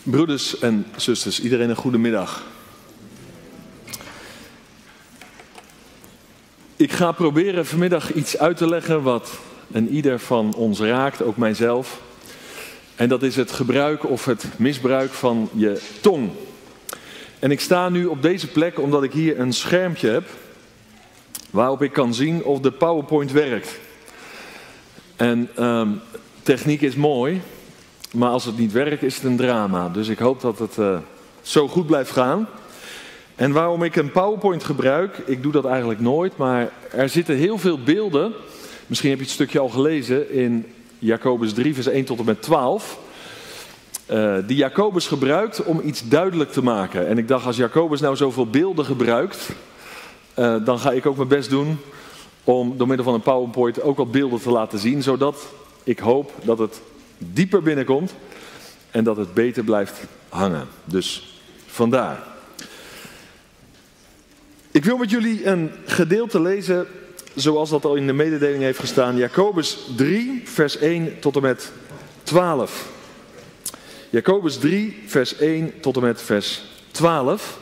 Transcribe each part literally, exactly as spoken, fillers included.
Broeders en zusters, iedereen een goede middag. Ik ga proberen vanmiddag iets uit te leggen wat een ieder van ons raakt, ook mijzelf. En dat is het gebruik of het misbruik van je tong. En ik sta nu op deze plek omdat ik hier een schermpje heb waarop ik kan zien of de PowerPoint werkt. En um, techniek is mooi, maar als het niet werkt is het een drama. Dus ik hoop dat het uh, zo goed blijft gaan. En waarom ik een PowerPoint gebruik, ik doe dat eigenlijk nooit, maar er zitten heel veel beelden. Misschien heb je het stukje al gelezen in Jacobus drie vers één tot en met twaalf. Uh, die Jacobus gebruikt om iets duidelijk te maken. En ik dacht, als Jacobus nou zoveel beelden gebruikt, uh, dan ga ik ook mijn best doen om door middel van een PowerPoint ook wat beelden te laten zien. Zodat ik hoop dat het dieper binnenkomt en dat het beter blijft hangen. Dus vandaar. Ik wil met jullie een gedeelte lezen zoals dat al in de mededeling heeft gestaan. Jacobus drie vers één tot en met twaalf. Jacobus drie vers één tot en met vers twaalf.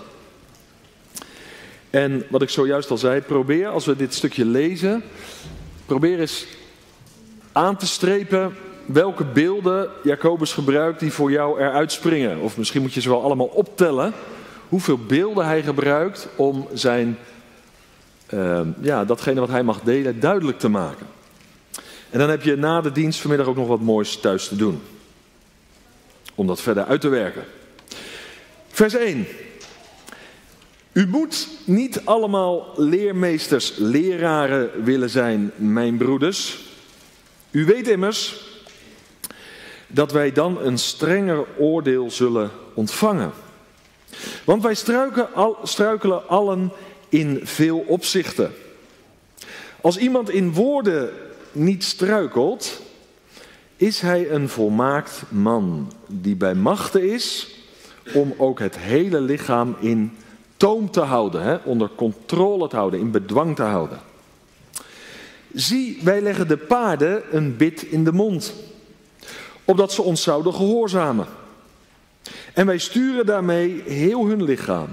En wat ik zojuist al zei, probeer als we dit stukje lezen, probeer eens aan te strepen welke beelden Jacobus gebruikt die voor jou eruit springen. Of misschien moet je ze wel allemaal optellen, hoeveel beelden hij gebruikt om zijn, uh, ja, datgene wat hij mag delen duidelijk te maken. En dan heb je na de dienst vanmiddag ook nog wat moois thuis te doen. Om dat verder uit te werken. Vers één. U moet niet allemaal leermeesters, leraren willen zijn, mijn broeders. U weet immers dat wij dan een strenger oordeel zullen ontvangen. Want wij struikelen, al, struikelen allen in veel opzichten. Als iemand in woorden niet struikelt, is hij een volmaakt man die bij machte is om ook het hele lichaam in toom te houden, hè, onder controle te houden, in bedwang te houden. Zie, wij leggen de paarden een bit in de mond, opdat ze ons zouden gehoorzamen. En wij sturen daarmee heel hun lichaam.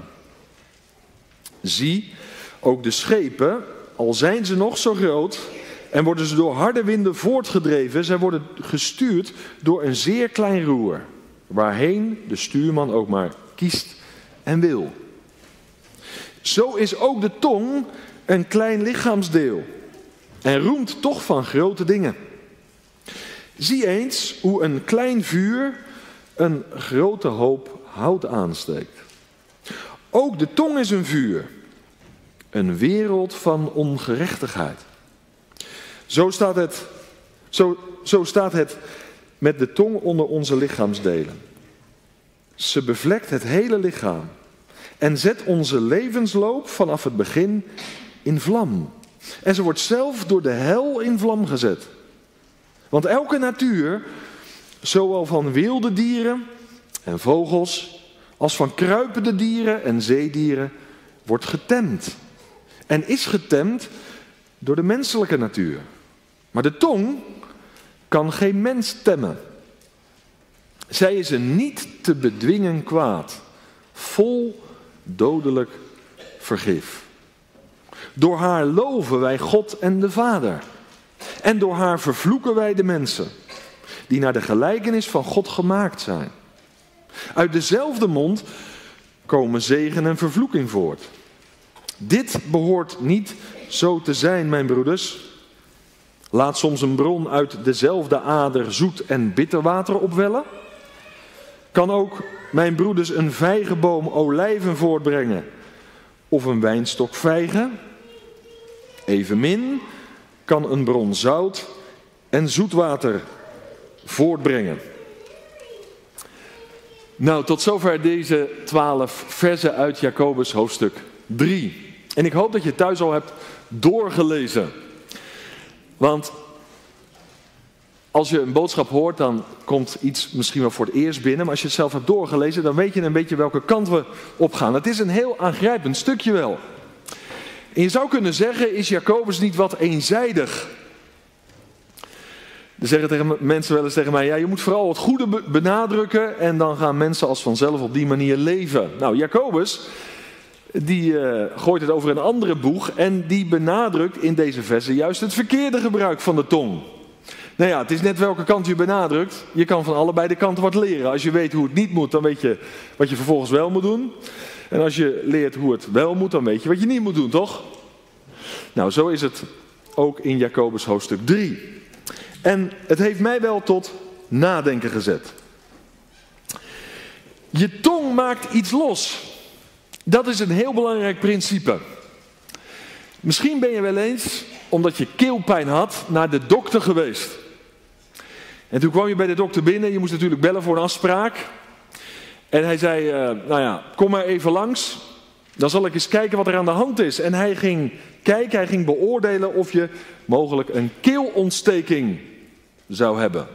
Zie, ook de schepen, al zijn ze nog zo groot en worden ze door harde winden voortgedreven, zij worden gestuurd door een zeer klein roer, waarheen de stuurman ook maar kiest en wil. Zo is ook de tong een klein lichaamsdeel en roemt toch van grote dingen. Zie eens hoe een klein vuur een grote hoop hout aansteekt. Ook de tong is een vuur, een wereld van ongerechtigheid. Zo staat het, zo, zo staat het met de tong onder onze lichaamsdelen. Ze bevlekt het hele lichaam en zet onze levensloop vanaf het begin in vlam. En ze wordt zelf door de hel in vlam gezet. Want elke natuur, zowel van wilde dieren en vogels, als van kruipende dieren en zeedieren, wordt getemd. En is getemd door de menselijke natuur. Maar de tong kan geen mens temmen. Zij is een niet te bedwingen kwaad, vol dodelijk vergif. Door haar loven wij God en de Vader. En door haar vervloeken wij de mensen, die naar de gelijkenis van God gemaakt zijn. Uit dezelfde mond komen zegen en vervloeking voort. Dit behoort niet zo te zijn, mijn broeders. Laat soms een bron uit dezelfde ader zoet en bitter water opwellen? Kan ook, mijn broeders, een vijgenboom olijven voortbrengen of een wijnstok vijgen? Evenmin kan een bron zout en zoetwater voortbrengen. Nou, tot zover deze twaalf versen uit Jacobus hoofdstuk drie. En ik hoop dat je thuis al hebt doorgelezen. Want als je een boodschap hoort, dan komt iets misschien wel voor het eerst binnen. Maar als je het zelf hebt doorgelezen, dan weet je een beetje welke kant we op gaan. Het is een heel aangrijpend stukje wel. En je zou kunnen zeggen, is Jacobus niet wat eenzijdig? Dan zeggen tegen mensen wel eens tegen mij, ja, je moet vooral het goede benadrukken en dan gaan mensen als vanzelf op die manier leven. Nou, Jacobus, die uh, gooit het over een andere boeg en die benadrukt in deze versen juist het verkeerde gebruik van de tong. Nou ja, het is net welke kant je benadrukt. Je kan van allebei de kanten wat leren. Als je weet hoe het niet moet, dan weet je wat je vervolgens wel moet doen. En als je leert hoe het wel moet, dan weet je wat je niet moet doen, toch? Nou, zo is het ook in Jacobus hoofdstuk drie. En het heeft mij wel tot nadenken gezet. Je tong maakt iets los. Dat is een heel belangrijk principe. Misschien ben je wel eens, omdat je keelpijn had, naar de dokter geweest. En toen kwam je bij de dokter binnen. Je moest natuurlijk bellen voor een afspraak. En hij zei, uh, nou ja, kom maar even langs. Dan zal ik eens kijken wat er aan de hand is. En hij ging kijken, hij ging beoordelen of je mogelijk een keelontsteking zou hebben.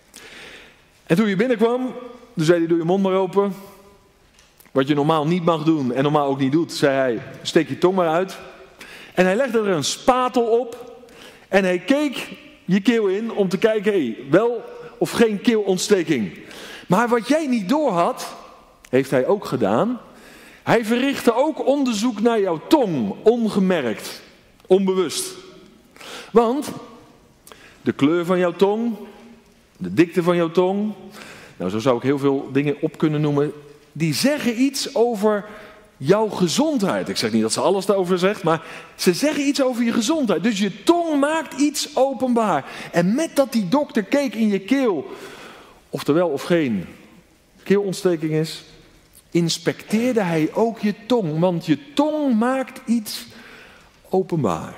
En toen je binnenkwam, toen zei hij, doe je mond maar open. Wat je normaal niet mag doen en normaal ook niet doet, zei hij, steek je tong maar uit. En hij legde er een spatel op. En hij keek je keel in om te kijken, hey, wel of geen keelontsteking. Maar wat jij niet doorhad, heeft hij ook gedaan. Hij verrichtte ook onderzoek naar jouw tong, ongemerkt, onbewust. Want de kleur van jouw tong, de dikte van jouw tong, nou zo zou ik heel veel dingen op kunnen noemen, die zeggen iets over jouw gezondheid. Ik zeg niet dat ze alles daarover zegt, maar ze zeggen iets over je gezondheid. Dus je tong maakt iets openbaar. En met dat die dokter keek in je keel, of er wel of geen keelontsteking is, inspecteerde hij ook je tong. Want je tong maakt iets openbaar.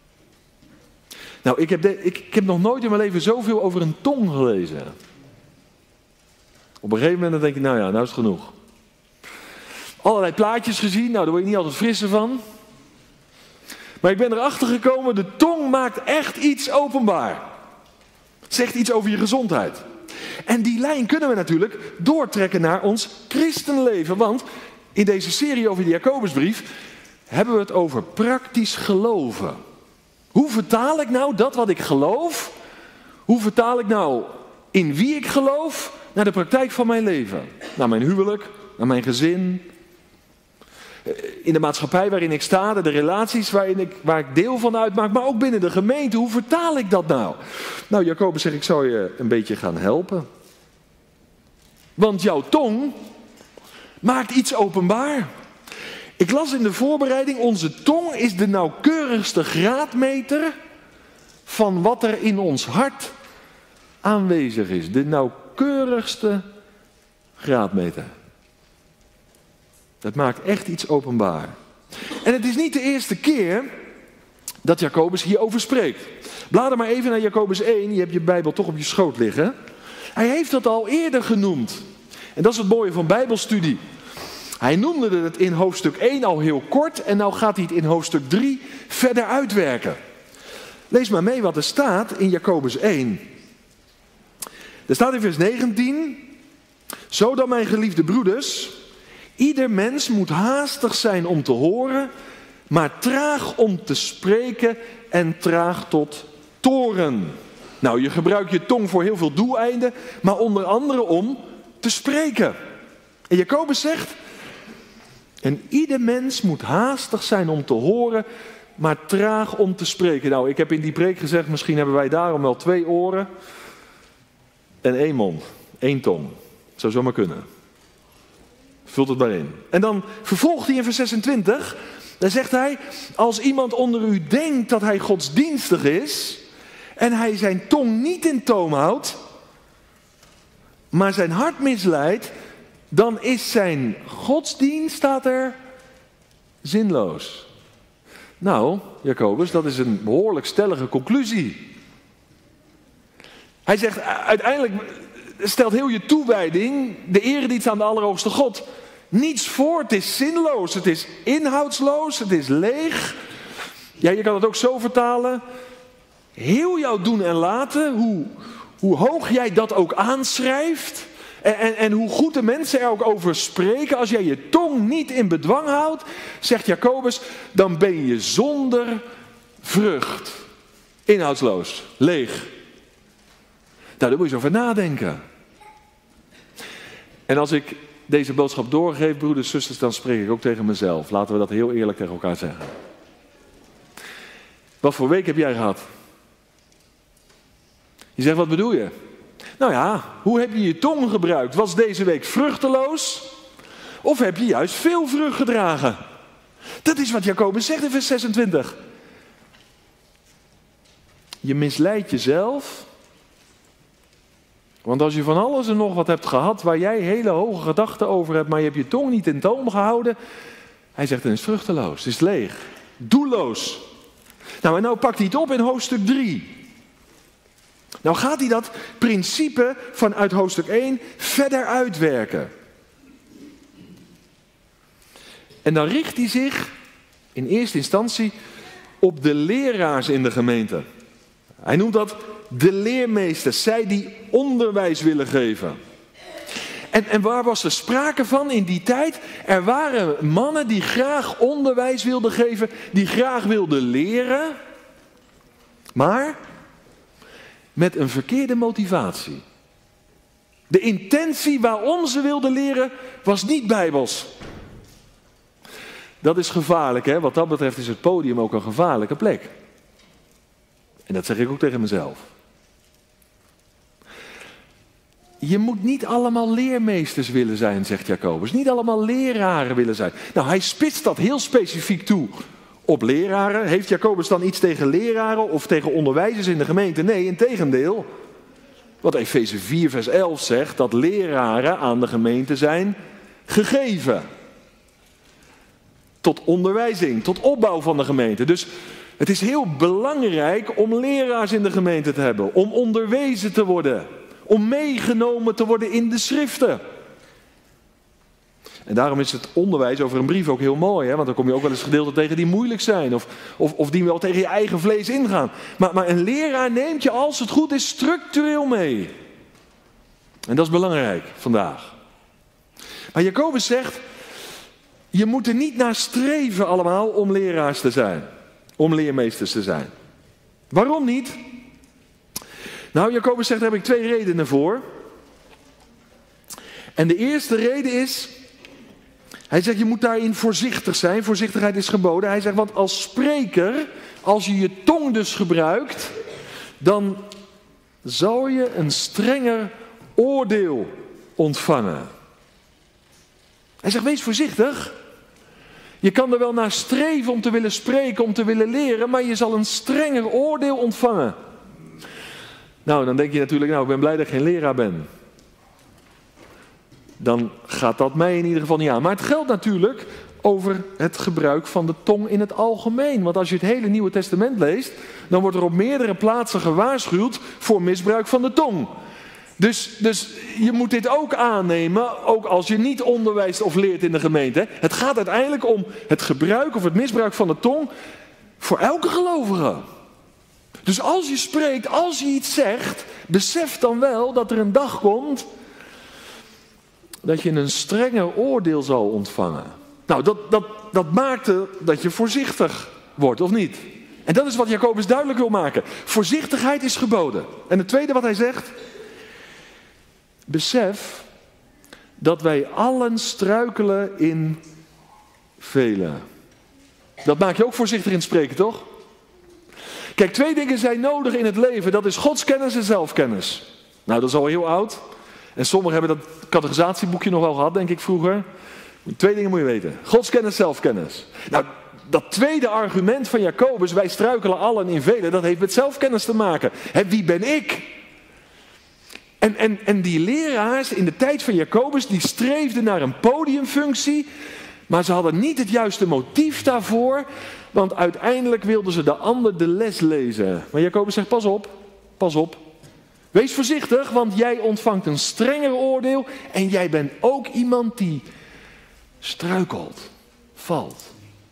Nou, ik heb, de, ik, ik heb nog nooit in mijn leven zoveel over een tong gelezen. Op een gegeven moment dan denk ik, nou ja, nou is het genoeg. Allerlei plaatjes gezien, nou daar word je niet altijd frisser van. Maar ik ben erachter gekomen, de tong maakt echt iets openbaar. Zegt iets over je gezondheid. En die lijn kunnen we natuurlijk doortrekken naar ons christenleven. Want in deze serie over de Jacobusbrief hebben we het over praktisch geloven. Hoe vertaal ik nou dat wat ik geloof? Hoe vertaal ik nou in wie ik geloof naar de praktijk van mijn leven? Naar mijn huwelijk, naar mijn gezin. In de maatschappij waarin ik sta, de relaties waarin ik, waar ik deel van uitmaak, maar ook binnen de gemeente. Hoe vertaal ik dat nou? Nou, Jacobus zegt, ik zal je een beetje gaan helpen. Want jouw tong maakt iets openbaar. Ik las in de voorbereiding, onze tong is de nauwkeurigste graadmeter van wat er in ons hart aanwezig is. De nauwkeurigste graadmeter. Dat maakt echt iets openbaar. En het is niet de eerste keer dat Jacobus hierover spreekt. Blader maar even naar Jacobus één. Je hebt je Bijbel toch op je schoot liggen. Hij heeft dat al eerder genoemd. En dat is het mooie van Bijbelstudie. Hij noemde het in hoofdstuk één al heel kort. En nou gaat hij het in hoofdstuk drie verder uitwerken. Lees maar mee wat er staat in Jacobus één. Er staat in vers negentien. Zo dan, mijn geliefde broeders, ieder mens moet haastig zijn om te horen, maar traag om te spreken en traag tot toorn. Nou, je gebruikt je tong voor heel veel doeleinden, maar onder andere om te spreken. En Jacobus zegt, en ieder mens moet haastig zijn om te horen, maar traag om te spreken. Nou, ik heb in die preek gezegd, misschien hebben wij daarom wel twee oren en één mond, één tong. Zou zomaar kunnen. Vult het maar in. En dan vervolgt hij in vers zesentwintig. Dan zegt hij, als iemand onder u denkt dat hij godsdienstig is en hij zijn tong niet in toom houdt, maar zijn hart misleidt, dan is zijn godsdienst, staat er, zinloos. Nou, Jacobus, dat is een behoorlijk stellige conclusie. Hij zegt, uiteindelijk stelt heel je toewijding, de eredienst aan de Allerhoogste God, niets voor. Het is zinloos, het is inhoudsloos, het is leeg. Ja, je kan het ook zo vertalen. Heel jouw doen en laten, hoe, hoe hoog jij dat ook aanschrijft en, en, en hoe goed de mensen er ook over spreken, als jij je tong niet in bedwang houdt, zegt Jacobus, dan ben je zonder vrucht. Inhoudsloos, leeg. daar moet je zo over nadenken. En als ik deze boodschap doorgeef, broeders, zusters, dan spreek ik ook tegen mezelf. Laten we dat heel eerlijk tegen elkaar zeggen. Wat voor week heb jij gehad? Je zegt, wat bedoel je? Nou ja, hoe heb je je tong gebruikt? Was deze week vruchteloos? Of heb je juist veel vrucht gedragen? Dat is wat Jacobus zegt in vers zesentwintig. Je misleidt jezelf. Want als je van alles en nog wat hebt gehad waar jij hele hoge gedachten over hebt, maar je hebt je tong niet in toom gehouden. Hij zegt, dan is het vruchteloos, het is leeg, doelloos. Nou, en nou pakt hij het op in hoofdstuk drie. Nou gaat hij dat principe vanuit hoofdstuk één verder uitwerken. En dan richt hij zich in eerste instantie op de leraars in de gemeente. Hij noemt dat de leermeesters, zij die onderwijs willen geven. En, en waar was er sprake van in die tijd? Er waren mannen die graag onderwijs wilden geven, die graag wilden leren, maar met een verkeerde motivatie. De intentie waarom ze wilden leren was niet bijbels. Dat is gevaarlijk, hè? Wat dat betreft is het podium ook een gevaarlijke plek. En dat zeg ik ook tegen mezelf. Je moet niet allemaal leermeesters willen zijn, zegt Jacobus. Niet allemaal leraren willen zijn. Nou, hij spitst dat heel specifiek toe op leraren. Heeft Jacobus dan iets tegen leraren of tegen onderwijzers in de gemeente? Nee, integendeel. Wat Efeze vier vers elf zegt, dat leraren aan de gemeente zijn gegeven. Tot onderwijzing, tot opbouw van de gemeente. Dus het is heel belangrijk om leraars in de gemeente te hebben. Om onderwezen te worden. Om meegenomen te worden in de schriften. En daarom is het onderwijs over een brief ook heel mooi. Hè? Want dan kom je ook wel eens gedeelten tegen die moeilijk zijn. Of, of, of die wel tegen je eigen vlees ingaan. Maar, maar een leraar neemt je, als het goed is, structureel mee. En dat is belangrijk vandaag. Maar Jacobus zegt, je moet er niet naar streven allemaal om leraars te zijn. Om leermeesters te zijn. Waarom niet? Nou, Jacobus zegt, daar heb ik twee redenen voor. En de eerste reden is, hij zegt, je moet daarin voorzichtig zijn. Voorzichtigheid is geboden. Hij zegt, want als spreker, als je je tong dus gebruikt, dan zal je een strenger oordeel ontvangen. Hij zegt, wees voorzichtig. Je kan er wel naar streven om te willen spreken, om te willen leren, maar je zal een strenger oordeel ontvangen. Nou, dan denk je natuurlijk, nou, ik ben blij dat ik geen leraar ben. Dan gaat dat mij in ieder geval niet aan. Maar het geldt natuurlijk over het gebruik van de tong in het algemeen. Want als je het hele Nieuwe Testament leest, dan wordt er op meerdere plaatsen gewaarschuwd voor misbruik van de tong. Dus, dus je moet dit ook aannemen, ook als je niet onderwijst of leert in de gemeente. Het gaat uiteindelijk om het gebruik of het misbruik van de tong voor elke gelovige. Dus als je spreekt, als je iets zegt, besef dan wel dat er een dag komt dat je een strenger oordeel zal ontvangen. Nou, dat, dat, dat maakt dat je voorzichtig wordt, of niet? En dat is wat Jacobus duidelijk wil maken. Voorzichtigheid is geboden. En het tweede wat hij zegt, besef dat wij allen struikelen in velen. Dat maakt je ook voorzichtig in het spreken, toch? Kijk, twee dingen zijn nodig in het leven. Dat is godskennis en zelfkennis. Nou, dat is al heel oud. En sommigen hebben dat categorisatieboekje nog wel gehad, denk ik vroeger. Twee dingen moet je weten. Godskennis, zelfkennis. Nou, dat tweede argument van Jacobus, wij struikelen allen in velen, dat heeft met zelfkennis te maken. Hè, wie ben ik? En, en, en die leraars in de tijd van Jacobus, die streefden naar een podiumfunctie, maar ze hadden niet het juiste motief daarvoor, want uiteindelijk wilden ze de ander de les lezen. Maar Jacobus zegt, pas op, pas op. Wees voorzichtig, want jij ontvangt een strenger oordeel en jij bent ook iemand die struikelt, valt.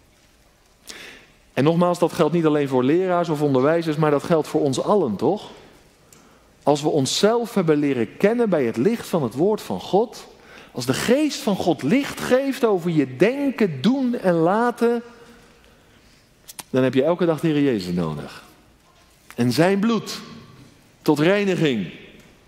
En nogmaals, dat geldt niet alleen voor leraars of onderwijzers, maar dat geldt voor ons allen, toch? Als we onszelf hebben leren kennen bij het licht van het woord van God, als de geest van God licht geeft over je denken, doen en laten, dan heb je elke dag de Heer Jezus nodig. En zijn bloed tot reiniging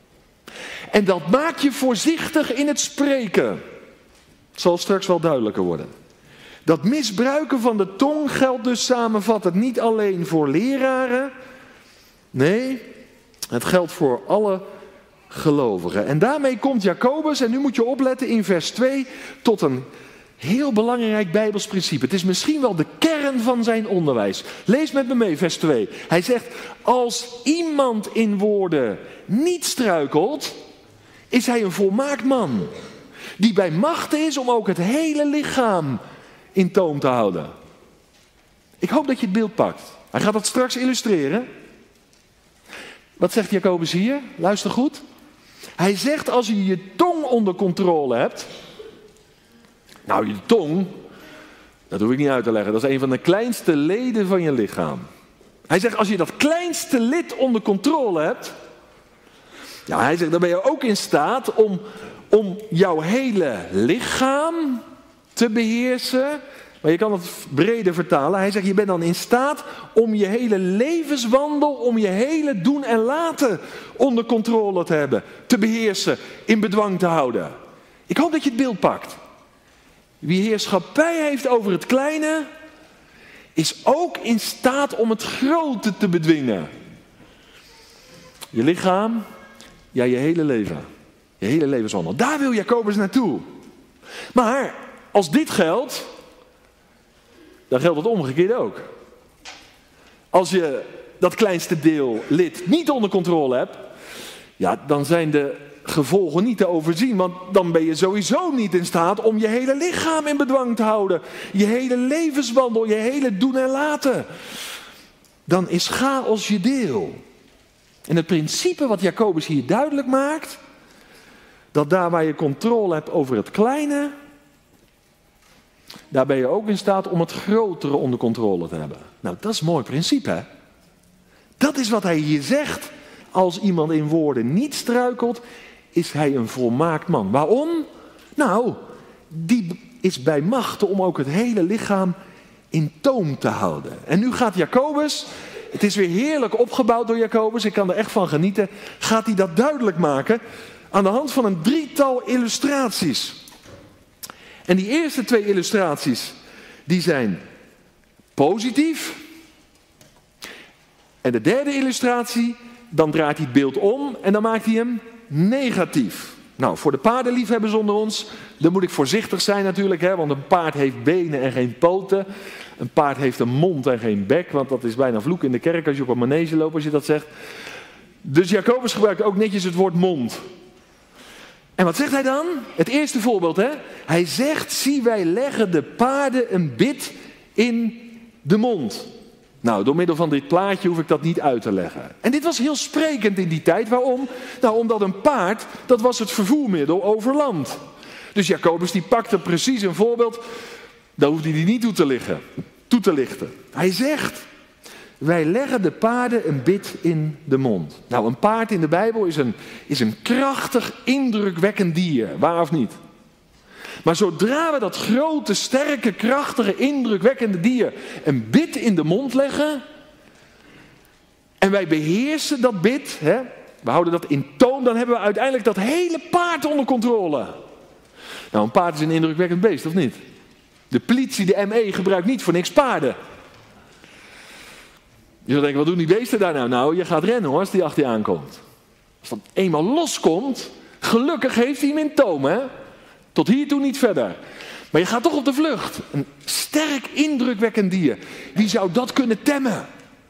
En dat maakt je voorzichtig in het spreken. Het zal straks wel duidelijker worden. Dat misbruiken van de tong geldt dus samenvattend niet alleen voor leraren. Nee, het geldt voor alle gelovigen. En daarmee komt Jacobus, en nu moet je opletten in vers twee, tot een heel belangrijk Bijbels principe. Het is misschien wel de kern van zijn onderwijs. Lees met me mee, vers twee. Hij zegt, als iemand in woorden niet struikelt, is hij een volmaakt man. Die bij machte is om ook het hele lichaam in toom te houden. Ik hoop dat je het beeld pakt. Hij gaat dat straks illustreren. Wat zegt Jacobus hier? Luister goed. Hij zegt, als je je tong onder controle hebt. Nou, je tong, dat hoef ik niet uit te leggen. Dat is een van de kleinste leden van je lichaam. Hij zegt, als je dat kleinste lid onder controle hebt. Ja, hij zegt, dan ben je ook in staat om, om jouw hele lichaam te beheersen. Maar je kan het breder vertalen. Hij zegt, je bent dan in staat om je hele levenswandel, om je hele doen en laten onder controle te hebben. Te beheersen, in bedwang te houden. Ik hoop dat je het beeld pakt. Wie heerschappij heeft over het kleine, is ook in staat om het grote te bedwingen. Je lichaam, ja, je hele leven. Je hele levenswandel. Daar wil Jacobus naartoe. Maar als dit geldt, dan geldt het omgekeerd ook. Als je dat kleinste deel lid niet onder controle hebt, ja, dan zijn de gevolgen niet te overzien. Want dan ben je sowieso niet in staat om je hele lichaam in bedwang te houden. Je hele levenswandel, je hele doen en laten. Dan is chaos je deel. En het principe wat Jacobus hier duidelijk maakt, dat daar waar je controle hebt over het kleine, daar ben je ook in staat om het grotere onder controle te hebben. Nou, dat is een mooi principe, hè? Dat is wat hij hier zegt. Als iemand in woorden niet struikelt, is hij een volmaakt man. Waarom? Nou, die is bij machte om ook het hele lichaam in toom te houden. En nu gaat Jacobus, het is weer heerlijk opgebouwd door Jacobus, ik kan er echt van genieten, gaat hij dat duidelijk maken aan de hand van een drietal illustraties. En die eerste twee illustraties, die zijn positief. En de derde illustratie, dan draait hij het beeld om en dan maakt hij hem negatief. Nou, voor de paardenliefhebbers onder ons, dan moet ik voorzichtig zijn natuurlijk, hè, want een paard heeft benen en geen poten. Een paard heeft een mond en geen bek, want dat is bijna vloek in de kerk als je op een manege loopt, als je dat zegt. Dus Jacobus gebruikt ook netjes het woord mond. En wat zegt hij dan? Het eerste voorbeeld, hè? Hij zegt, zie, wij leggen de paarden een bit in de mond. Nou, door middel van dit plaatje hoef ik dat niet uit te leggen. En dit was heel sprekend in die tijd. Waarom? Nou, omdat een paard, dat was het vervoermiddel over land. Dus Jacobus die pakte precies een voorbeeld, daar hoefde hij niet toe te, liggen, toe te lichten. Hij zegt, wij leggen de paarden een bit in de mond. Nou, een paard in de Bijbel is een, is een krachtig, indrukwekkend dier. Waar of niet? Maar zodra we dat grote, sterke, krachtige, indrukwekkende dier een bit in de mond leggen, en wij beheersen dat bit, hè, we houden dat in toom, dan hebben we uiteindelijk dat hele paard onder controle. Nou, een paard is een indrukwekkend beest, of niet? De politie, de M E, gebruikt niet voor niks paarden. Je zou denken, wat doen die beesten daar nou? Nou, je gaat rennen hoor, als die achter je aankomt. Als dat eenmaal loskomt, gelukkig heeft hij hem in toom, hè? Tot hiertoe niet verder. Maar je gaat toch op de vlucht. Een sterk, indrukwekkend dier. Wie zou dat kunnen temmen?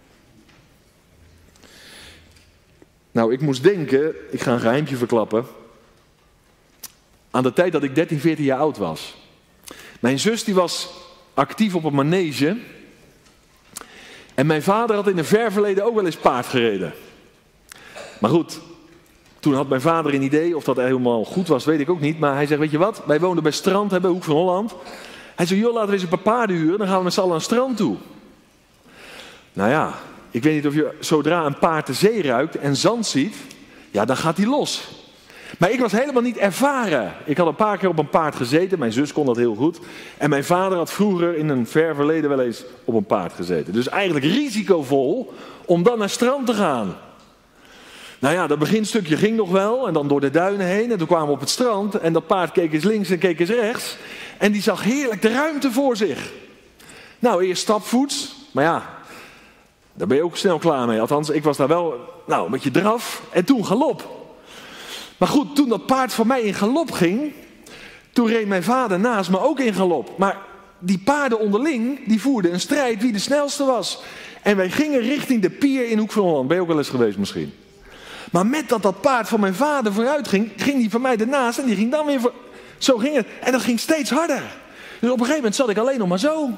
Nou, ik moest denken, ik ga een geheimtje verklappen, aan de tijd dat ik dertien, veertien jaar oud was. Mijn zus die was actief op een manege. En mijn vader had in een ver verleden ook wel eens paard gereden. Maar goed, toen had mijn vader een idee, of dat helemaal goed was, weet ik ook niet. Maar hij zegt, weet je wat, wij woonden bij Strand, hè, bij Hoek van Holland. Hij zei, joh, laten we eens een paar paarden huren, dan gaan we met z'n allen aan het strand toe. Nou ja, ik weet niet of je zodra een paard de zee ruikt en zand ziet, ja, dan gaat hij los. Maar ik was helemaal niet ervaren. Ik had een paar keer op een paard gezeten, mijn zus kon dat heel goed. En mijn vader had vroeger in een ver verleden wel eens op een paard gezeten. Dus eigenlijk risicovol om dan naar strand te gaan. Nou ja, dat beginstukje ging nog wel en dan door de duinen heen. En toen kwamen we op het strand en dat paard keek eens links en keek eens rechts. En die zag heerlijk de ruimte voor zich. Nou, eerst stapvoets, maar ja, daar ben je ook snel klaar mee. Althans, ik was daar wel nou, een beetje draf en toen galop. Maar goed, toen dat paard van mij in galop ging, toen reed mijn vader naast me ook in galop. Maar die paarden onderling, die voerden een strijd wie de snelste was. En wij gingen richting de pier in Hoek van Holland. Ben je ook wel eens geweest misschien? Maar met dat dat paard van mijn vader vooruit ging, ging die van mij ernaast en die ging dan weer voor... Zo ging het. En dat ging steeds harder. Dus op een gegeven moment zat ik alleen nog maar zo.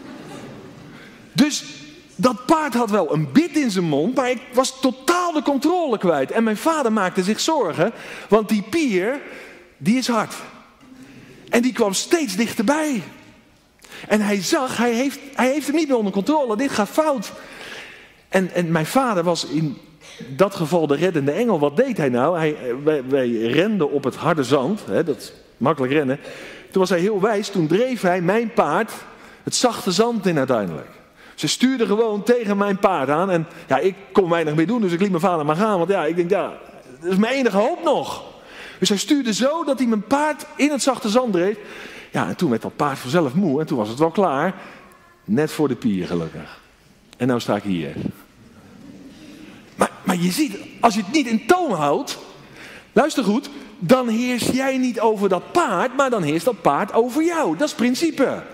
Dus dat paard had wel een bit in zijn mond, maar ik was totaal de controle kwijt. En mijn vader maakte zich zorgen, want die pier, die is hard. En die kwam steeds dichterbij. En hij zag, hij heeft, hij heeft hem niet meer onder controle, dit gaat fout. En, en mijn vader was in dat geval de reddende engel. Wat deed hij nou? Hij, wij, wij renden op het harde zand, hè, dat is makkelijk rennen. Toen was hij heel wijs, toen dreef hij mijn paard het zachte zand in uiteindelijk. Ze stuurde gewoon tegen mijn paard aan. En ja, ik kon weinig meer doen, dus ik liet mijn vader maar gaan. Want ja, ik denk, ja, dat is mijn enige hoop nog. Dus hij stuurde zo dat hij mijn paard in het zachte zand dreef. Ja, en toen werd dat paard vanzelf moe. En toen was het wel klaar. Net voor de pier, gelukkig. En nou sta ik hier. Maar, maar je ziet, als je het niet in toom houdt, luister goed, dan heers jij niet over dat paard, maar dan heerst dat paard over jou. Dat is het principe.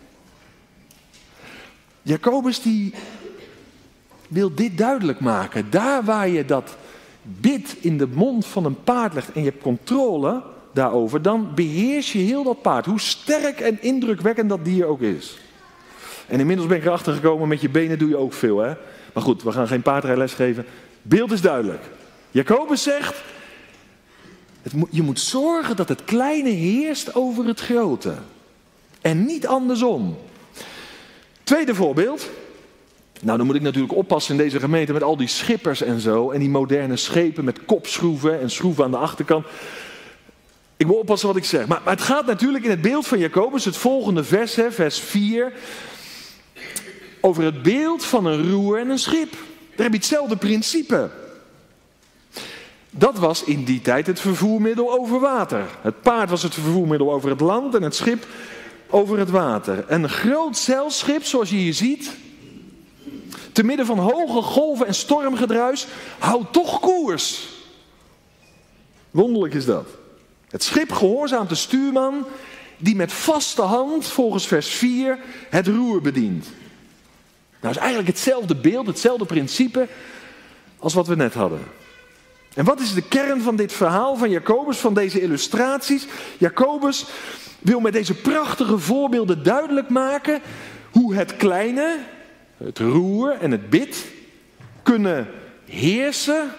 Jacobus die wil dit duidelijk maken. Daar waar je dat bit in de mond van een paard legt en je hebt controle daarover, dan beheers je heel dat paard. Hoe sterk en indrukwekkend dat dier ook is. En inmiddels ben ik erachter gekomen, met je benen doe je ook veel, hè? Maar goed, we gaan geen paardrijles geven. Beeld is duidelijk. Jacobus zegt, het moet, je moet zorgen dat het kleine heerst over het grote. En niet andersom. Tweede voorbeeld. Nou, dan moet ik natuurlijk oppassen in deze gemeente met al die schippers en zo. En die moderne schepen met kopschroeven en schroeven aan de achterkant. Ik moet oppassen wat ik zeg. Maar, maar het gaat natuurlijk in het beeld van Jacobus, het volgende vers, hè, vers vier. Over het beeld van een roer en een schip. Daar heb je hetzelfde principe. Dat was in die tijd het vervoermiddel over water. Het paard was het vervoermiddel over het land en het schip over het water. Een groot zeilschip, zoals je hier ziet, te midden van hoge golven en stormgedruis, houdt toch koers. Wonderlijk is dat. Het schip gehoorzaamt de stuurman, die met vaste hand, volgens vers vier, het roer bedient. Nou, is eigenlijk hetzelfde beeld, hetzelfde principe als wat we net hadden. En wat is de kern van dit verhaal van Jacobus, van deze illustraties? Jacobus wil met deze prachtige voorbeelden duidelijk maken hoe het kleine, het roer en het bit kunnen heersen,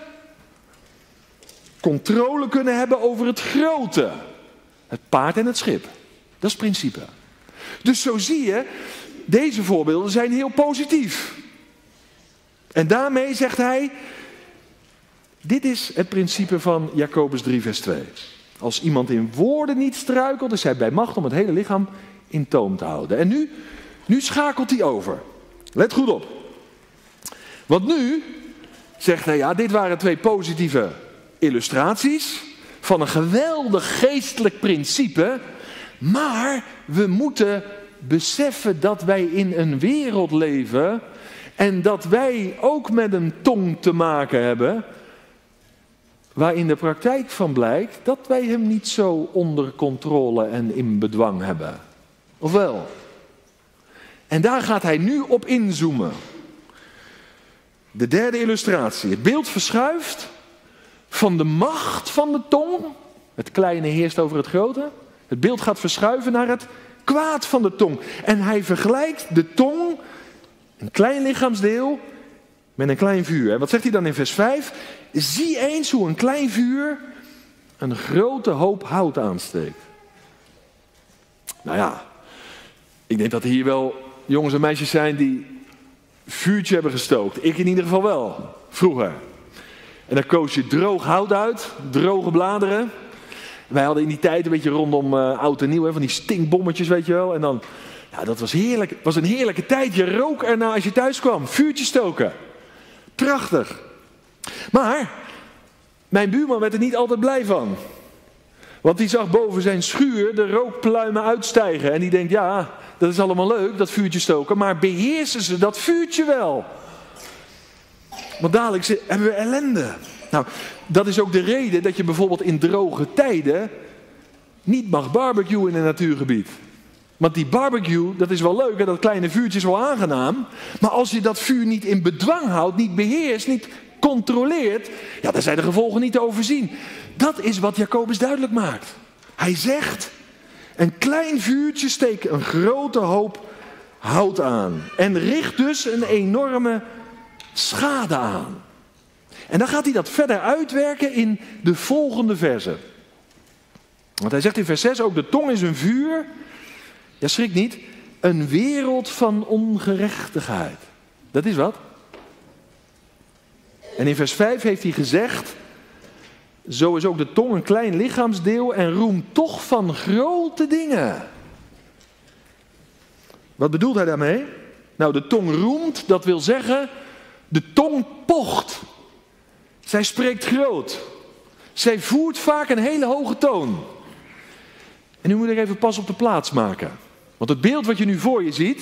controle kunnen hebben over het grote, het paard en het schip. Dat is het principe. Dus zo zie je, deze voorbeelden zijn heel positief. En daarmee zegt hij, dit is het principe van Jacobus drie vers twee. Als iemand in woorden niet struikelt, is hij bij macht om het hele lichaam in toom te houden. En nu, nu schakelt hij over. Let goed op. Want nu zegt hij, ja, dit waren twee positieve illustraties van een geweldig geestelijk principe. Maar we moeten beseffen dat wij in een wereld leven en dat wij ook met een tong te maken hebben, waar in de praktijk van blijkt dat wij hem niet zo onder controle en in bedwang hebben. Of wel? En daar gaat hij nu op inzoomen. De derde illustratie. Het beeld verschuift van de macht van de tong. Het kleine heerst over het grote. Het beeld gaat verschuiven naar het kwaad van de tong. En hij vergelijkt de tong, een klein lichaamsdeel, met een klein vuur. En wat zegt hij dan in vers vijf? Zie eens hoe een klein vuur een grote hoop hout aansteekt. Nou ja, ik denk dat er hier wel jongens en meisjes zijn die vuurtje hebben gestookt. Ik in ieder geval wel, vroeger. En dan koos je droog hout uit, droge bladeren. Wij hadden in die tijd een beetje rondom uh, oud en nieuw, hè, van die stinkbommetjes, weet je wel. En dan, ja, dat was heerlijk. Het was een heerlijke tijd. Je rook erna als je thuis kwam. Vuurtje stoken. Prachtig. Maar Mijn buurman werd er niet altijd blij van. Want die zag boven zijn schuur de rookpluimen uitstijgen. En die denkt, ja, dat is allemaal leuk, dat vuurtje stoken. Maar beheersen ze dat vuurtje wel? Want dadelijk hebben we ellende. Nou, dat is ook de reden dat je bijvoorbeeld in droge tijden niet mag barbecuen in een natuurgebied. Want die barbecue, dat is wel leuk, hè? Dat kleine vuurtje is wel aangenaam. Maar als je dat vuur niet in bedwang houdt, niet beheerst, niet controleert, ja, dan zijn de gevolgen niet te overzien. Dat is wat Jacobus duidelijk maakt. Hij zegt, een klein vuurtje steekt een grote hoop hout aan. En richt dus een enorme schade aan. En dan gaat hij dat verder uitwerken in de volgende versen. Want hij zegt in vers zes ook, de tong is een vuur. Ja, schrik niet. Een wereld van ongerechtigheid. Dat is wat. En in vers vijf heeft hij gezegd, zo is ook de tong een klein lichaamsdeel en roemt toch van grote dingen. Wat bedoelt hij daarmee? Nou, de tong roemt, dat wil zeggen, de tong pocht. Zij spreekt groot. Zij voert vaak een hele hoge toon. En nu moet ik even pas op de plaats maken. Want het beeld wat je nu voor je ziet,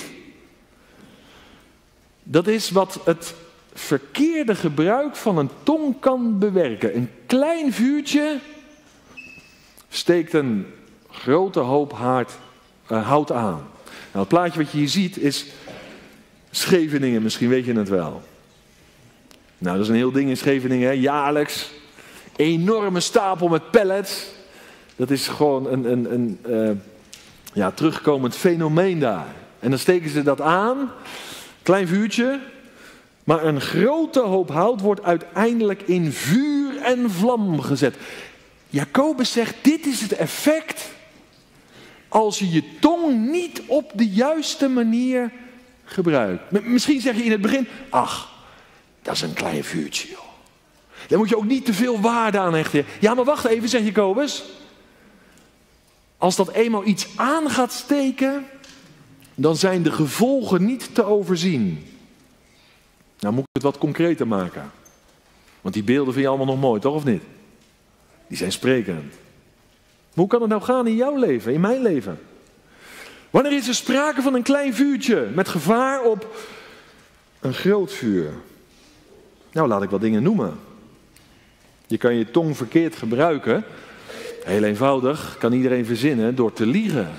dat is wat het verkeerde gebruik van een tong kan bewerken. Een klein vuurtje steekt een grote hoop haard, uh, hout aan. Nou, het plaatje wat je hier ziet is Scheveningen, misschien weet je het wel. Nou, dat is een heel ding in Scheveningen, hè? Jaarlijks. Enorme stapel met pallets. Dat is gewoon een, een, een uh, ja, terugkomend fenomeen daar. En dan steken ze dat aan, klein vuurtje. Maar een grote hoop hout wordt uiteindelijk in vuur en vlam gezet. Jacobus zegt, dit is het effect als je je tong niet op de juiste manier gebruikt. Misschien zeg je in het begin, ach, dat is een klein vuurtje, joh. Daar moet je ook niet te veel waarde aan hechten. Ja, maar wacht even, zegt Jacobus. Als dat eenmaal iets aan gaat steken, dan zijn de gevolgen niet te overzien. Nou moet ik het wat concreter maken. Want die beelden vind je allemaal nog mooi, toch of niet? Die zijn sprekend. Maar hoe kan het nou gaan in jouw leven, in mijn leven? Wanneer is er sprake van een klein vuurtje met gevaar op een groot vuur? Nou, laat ik wat dingen noemen. Je kan je tong verkeerd gebruiken. Heel eenvoudig, kan iedereen verzinnen door te liegen.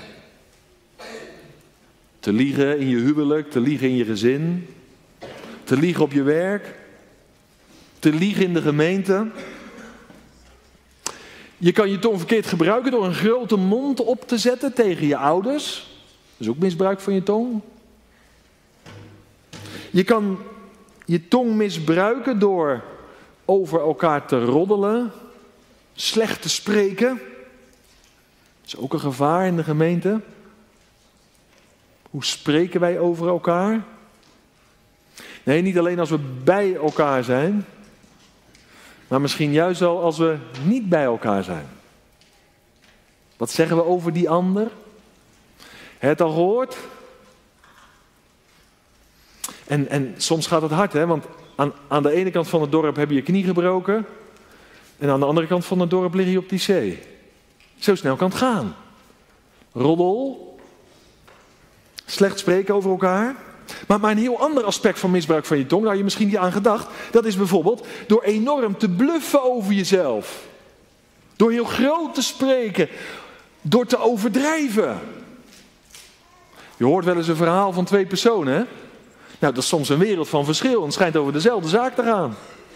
Te liegen in je huwelijk, te liegen in je gezin. Te liegen op je werk. Te liegen in de gemeente. Je kan je tong verkeerd gebruiken door een grote mond op te zetten tegen je ouders. Dat is ook misbruik van je tong. Je kan je tong misbruiken door over elkaar te roddelen. Slecht te spreken. Dat is ook een gevaar in de gemeente. Hoe spreken wij over elkaar? Nee, niet alleen als we bij elkaar zijn. Maar misschien juist wel als we niet bij elkaar zijn. Wat zeggen we over die ander? Het al gehoord? En, en soms gaat het hard, hè? Want aan, aan de ene kant van het dorp heb je je knie gebroken. En aan de andere kant van het dorp lig je op die zee. Zo snel kan het gaan. Roddel. Slecht spreken over elkaar. Maar, maar een heel ander aspect van misbruik van je tong, daar had je misschien niet aan gedacht. Dat is bijvoorbeeld door enorm te bluffen over jezelf. Door heel groot te spreken. Door te overdrijven. Je hoort wel eens een verhaal van twee personen, hè? Nou, dat is soms een wereld van verschil. En het schijnt over dezelfde zaak te gaan.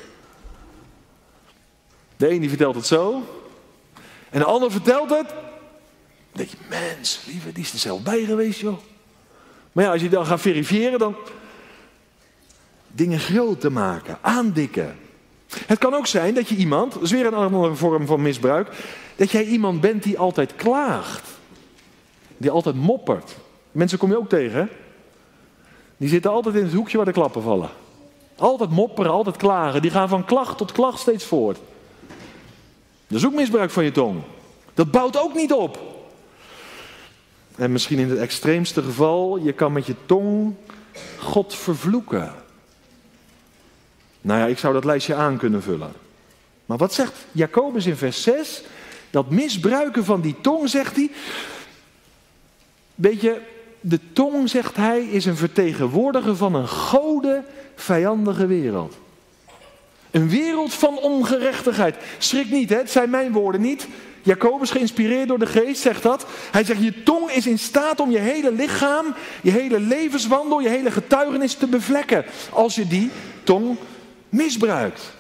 De een die vertelt het zo. En de ander vertelt het. Dan denk je, mens, lieve, die is er zelf bij geweest, joh. Maar ja, als je dan gaat verifiëren, dan dingen groot te maken, aandikken. Het kan ook zijn dat je iemand, dat is weer een andere vorm van misbruik, dat jij iemand bent die altijd klaagt. Die altijd moppert. Mensen kom je ook tegen, hè? Die zitten altijd in het hoekje waar de klappen vallen. Altijd mopperen, altijd klagen. Die gaan van klacht tot klacht steeds voort. Dat is ook misbruik van je tong. Dat bouwt ook niet op. En misschien in het extreemste geval, je kan met je tong God vervloeken. Nou ja, ik zou dat lijstje aan kunnen vullen. Maar wat zegt Jacobus in vers zes? Dat misbruiken van die tong, zegt hij. Weet je, de tong, zegt hij, is een vertegenwoordiger van een gode vijandige wereld. Een wereld van ongerechtigheid. Schrik niet, hè? Het zijn mijn woorden niet. Jacobus, geïnspireerd door de geest, zegt dat. Hij zegt, je tong is in staat om je hele lichaam, je hele levenswandel, je hele getuigenis te bevlekken. Als je die tong misbruikt.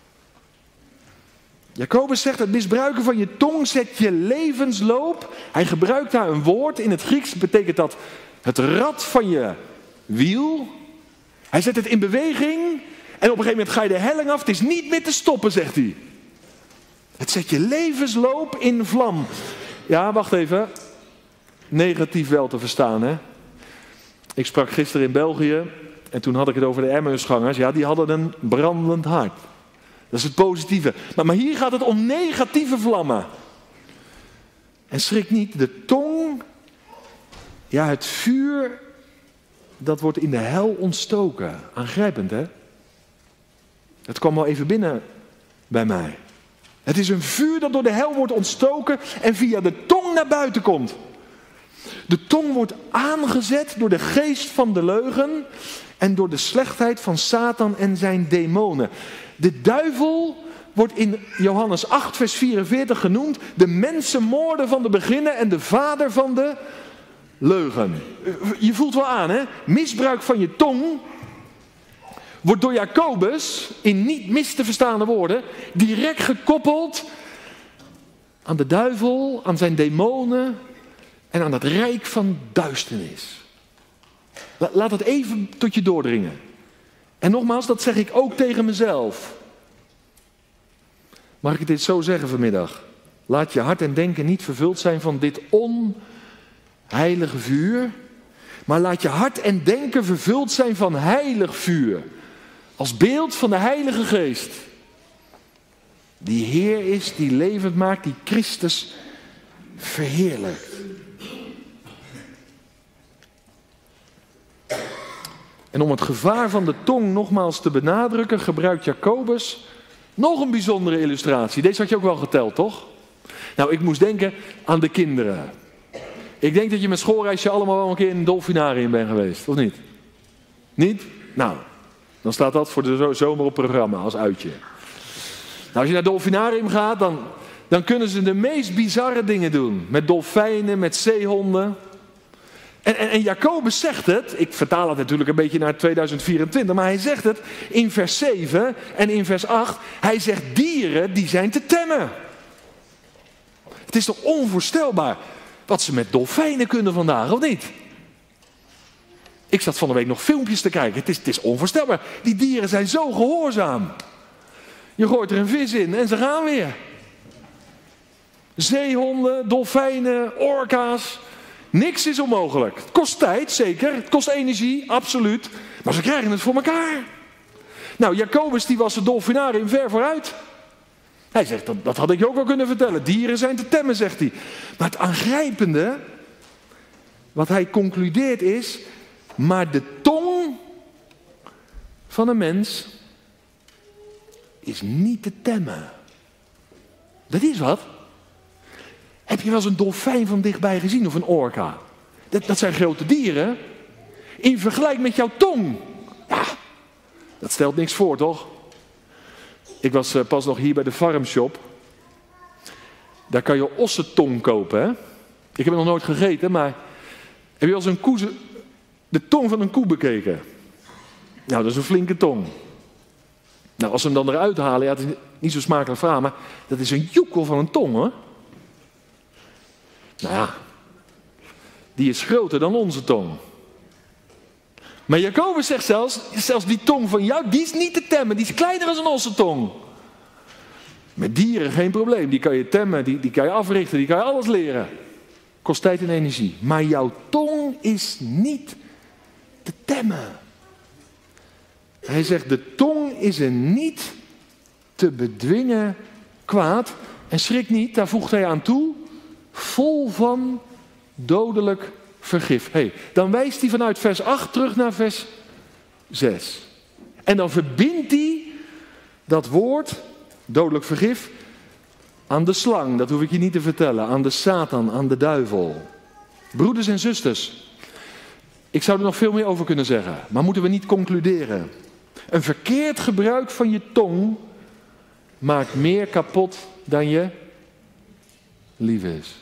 Jacobus zegt, het misbruiken van je tong zet je levensloop. Hij gebruikt daar een woord. In het Grieks betekent dat het rad van je wiel. Hij zet het in beweging. En op een gegeven moment ga je de helling af. Het is niet meer te stoppen, zegt hij. Het zet je levensloop in vlam. Ja, wacht even. Negatief wel te verstaan, hè. Ik sprak gisteren in België. En toen had ik het over de Emmausgangers. Ja, die hadden een brandend hart. Dat is het positieve. Maar, maar hier gaat het om negatieve vlammen. En schrik niet, de tong, ja, het vuur, dat wordt in de hel ontstoken. Aangrijpend, hè? Het kwam wel even binnen bij mij. Het is een vuur dat door de hel wordt ontstoken en via de tong naar buiten komt. De tong wordt aangezet door de geest van de leugen en door de slechtheid van Satan en zijn demonen. De duivel wordt in Johannes acht vers vierenveertig genoemd de mensenmoorder van de beginnen en de vader van de leugen. Je voelt wel aan, hè? Misbruik van je tong wordt door Jacobus, in niet mis te verstaande woorden, direct gekoppeld aan de duivel, aan zijn demonen en aan het rijk van duisternis. Laat het even tot je doordringen. En nogmaals, dat zeg ik ook tegen mezelf. Mag ik dit zo zeggen vanmiddag? Laat je hart en denken niet vervuld zijn van dit onheilige vuur. Maar laat je hart en denken vervuld zijn van heilig vuur. Als beeld van de Heilige Geest. Die Heer is, die levend maakt, die Christus verheerlijkt. En om het gevaar van de tong nogmaals te benadrukken, gebruikt Jacobus nog een bijzondere illustratie. Deze had je ook wel geteld, toch? Nou, ik moest denken aan de kinderen. Ik denk dat je met schoolreisje allemaal wel een keer in een dolfinarium bent geweest, of niet? Niet? Nou, dan staat dat voor de zomer op programma als uitje. Nou, als je naar het dolfinarium gaat, dan, dan kunnen ze de meest bizarre dingen doen. Met dolfijnen, met zeehonden. En, en, en Jacobus zegt het, ik vertaal het natuurlijk een beetje naar tweeduizend vierentwintig, maar hij zegt het in vers zeven en in vers acht. Hij zegt dieren die zijn te temmen. Het is toch onvoorstelbaar wat ze met dolfijnen kunnen vandaag, of niet? Ik zat van de week nog filmpjes te kijken, het is, het is onvoorstelbaar. Die dieren zijn zo gehoorzaam. Je gooit er een vis in en ze gaan weer. Zeehonden, dolfijnen, orka's. Niks is onmogelijk. Het kost tijd, zeker. Het kost energie, absoluut. Maar ze krijgen het voor elkaar. Nou, Jacobus die was het dolfinarium ver vooruit. Hij zegt, dat, dat had ik je ook wel kunnen vertellen. Dieren zijn te temmen, zegt hij. Maar het aangrijpende, wat hij concludeert is, maar de tong van een mens is niet te temmen. Dat is wat. Heb je wel eens een dolfijn van dichtbij gezien of een orka? Dat, dat zijn grote dieren. In vergelijk met jouw tong. Ja, dat stelt niks voor, toch? Ik was uh, pas nog hier bij de farmshop. Daar kan je ossentong kopen, hè? Ik heb het nog nooit gegeten, maar heb je wel eens een koe, de tong van een koe bekeken? Nou, dat is een flinke tong. Nou, als ze hem dan eruit halen, ja, het is niet zo smakelijk verhaal, maar dat is een joekel van een tong, hoor. Nou ja, die is groter dan onze tong. Maar Jacobus zegt zelfs, zelfs die tong van jou, die is niet te temmen. Die is kleiner dan onze tong. Met dieren geen probleem. Die kan je temmen, die, die kan je africhten, die kan je alles leren. Kost tijd en energie. Maar jouw tong is niet te temmen. Hij zegt, de tong is een niet te bedwingen kwaad. En schrik niet, daar voegt hij aan toe. Vol van dodelijk vergif. Hey, dan wijst hij vanuit vers acht terug naar vers zes. En dan verbindt hij dat woord Dodelijk vergif aan de slang, dat hoef ik je niet te vertellen. Aan de Satan, aan de duivel. Broeders en zusters, ik zou er nog veel meer over kunnen zeggen, maar moeten we niet concluderen. Een verkeerd gebruik van je tong maakt meer kapot dan je lief is.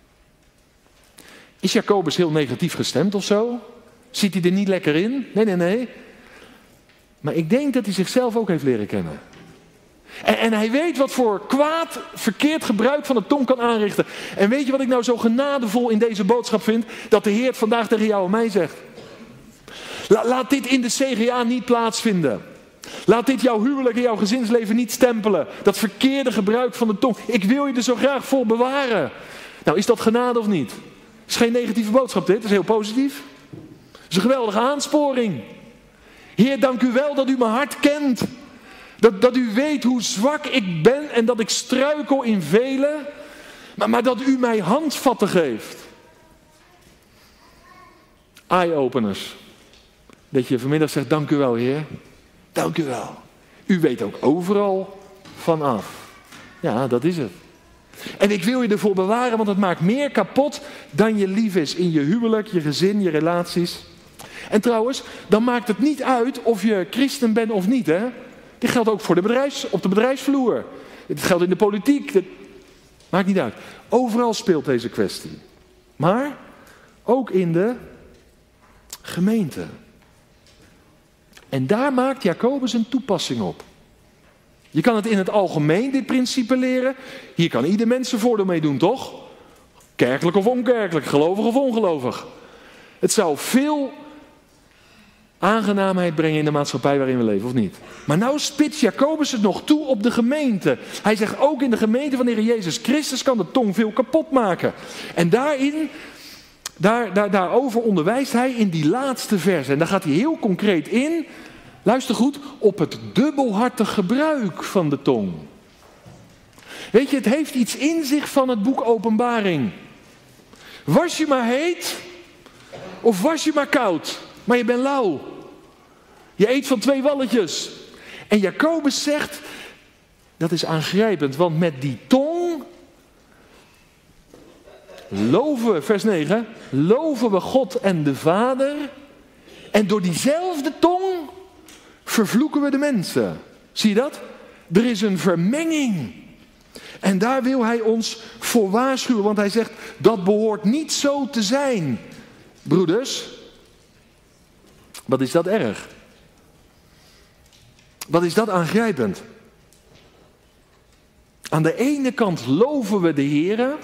Is Jacobus heel negatief gestemd of zo? Zit hij er niet lekker in? Nee, nee, nee. Maar ik denk dat hij zichzelf ook heeft leren kennen. En, en hij weet wat voor kwaad, verkeerd gebruik van de tong kan aanrichten. En weet je wat ik nou zo genadevol in deze boodschap vind? Dat de Heer het vandaag tegen jou en mij zegt. La, laat dit in de C G A niet plaatsvinden. Laat dit jouw huwelijk en jouw gezinsleven niet stempelen. Dat verkeerde gebruik van de tong. Ik wil je er zo graag voor bewaren. Nou, is dat genade of niet? Het is geen negatieve boodschap dit, het is heel positief. Het is een geweldige aansporing. Heer, dank u wel dat u mijn hart kent. Dat, dat u weet hoe zwak ik ben en dat ik struikel in velen. Maar, maar dat u mij handvatten geeft. Eye-openers. Dat je vanmiddag zegt, dank u wel, Heer. Dank u wel. U weet ook overal vanaf. Ja, dat is het. En ik wil je ervoor bewaren, want het maakt meer kapot dan je lief is. In je huwelijk, je gezin, je relaties. En trouwens, dan maakt het niet uit of je christen bent of niet, hè. Dit geldt ook voor de bedrijfs, op de bedrijfsvloer. Dit geldt in de politiek. Dit maakt niet uit. Overal speelt deze kwestie. Maar ook in de gemeente. En daar maakt Jacobus een toepassing op. Je kan het in het algemeen, dit principe leren. Hier kan ieder mens zijn voordeel mee doen, toch? Kerkelijk of onkerkelijk, gelovig of ongelovig. Het zou veel aangenaamheid brengen in de maatschappij waarin we leven, of niet? Maar nou spitst Jacobus het nog toe op de gemeente. Hij zegt ook in de gemeente van de Heer Jezus Christus kan de tong veel kapot maken. En daarin, daar, daar, daarover onderwijst hij in die laatste verse. En daar gaat hij heel concreet in, luister goed, op het dubbelhartig gebruik van de tong. Weet je, het heeft iets in zich van het boek Openbaring. Was je maar heet, of was je maar koud, maar je bent lauw. Je eet van twee walletjes. En Jacobus zegt, dat is aangrijpend, want met die tong loven we, vers negen, loven we God en de Vader. En door diezelfde tong vervloeken we de mensen. Zie je dat? Er is een vermenging. En daar wil hij ons voor waarschuwen, want hij zegt, dat behoort niet zo te zijn. Broeders, wat is dat erg? Wat is dat aangrijpend? Aan de ene kant loven we de Heere,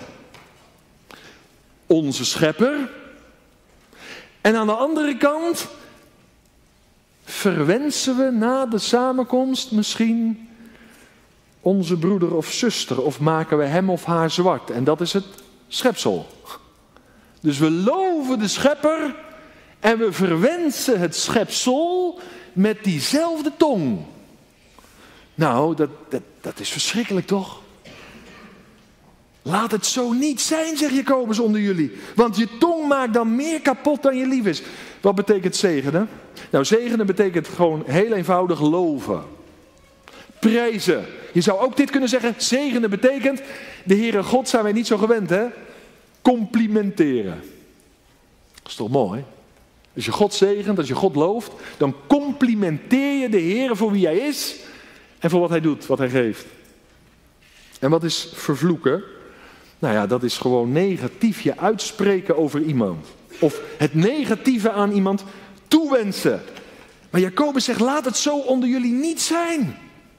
onze schepper. En aan de andere kant verwensen we na de samenkomst misschien onze broeder of zuster. Of maken we hem of haar zwart. En dat is het schepsel. Dus we loven de schepper en we verwensen het schepsel met diezelfde tong. Nou, dat, dat, dat is verschrikkelijk toch? Laat het zo niet zijn, zegt Jacobus onder jullie. Want je tong maakt dan meer kapot dan je lief is. Wat betekent zegenen? Nou, zegenen betekent gewoon heel eenvoudig loven. Prijzen. Je zou ook dit kunnen zeggen. Zegenen betekent, de Heere God zijn wij niet zo gewend, hè? Complimenteren. Dat is toch mooi? Als je God zegent, als je God looft, dan complimenteer je de Heere voor wie hij is en voor wat hij doet, wat hij geeft. En wat is vervloeken? Nou ja, dat is gewoon negatief je uitspreken over iemand. Of het negatieve aan iemand toewensen. Maar Jacobus zegt, laat het zo onder jullie niet zijn.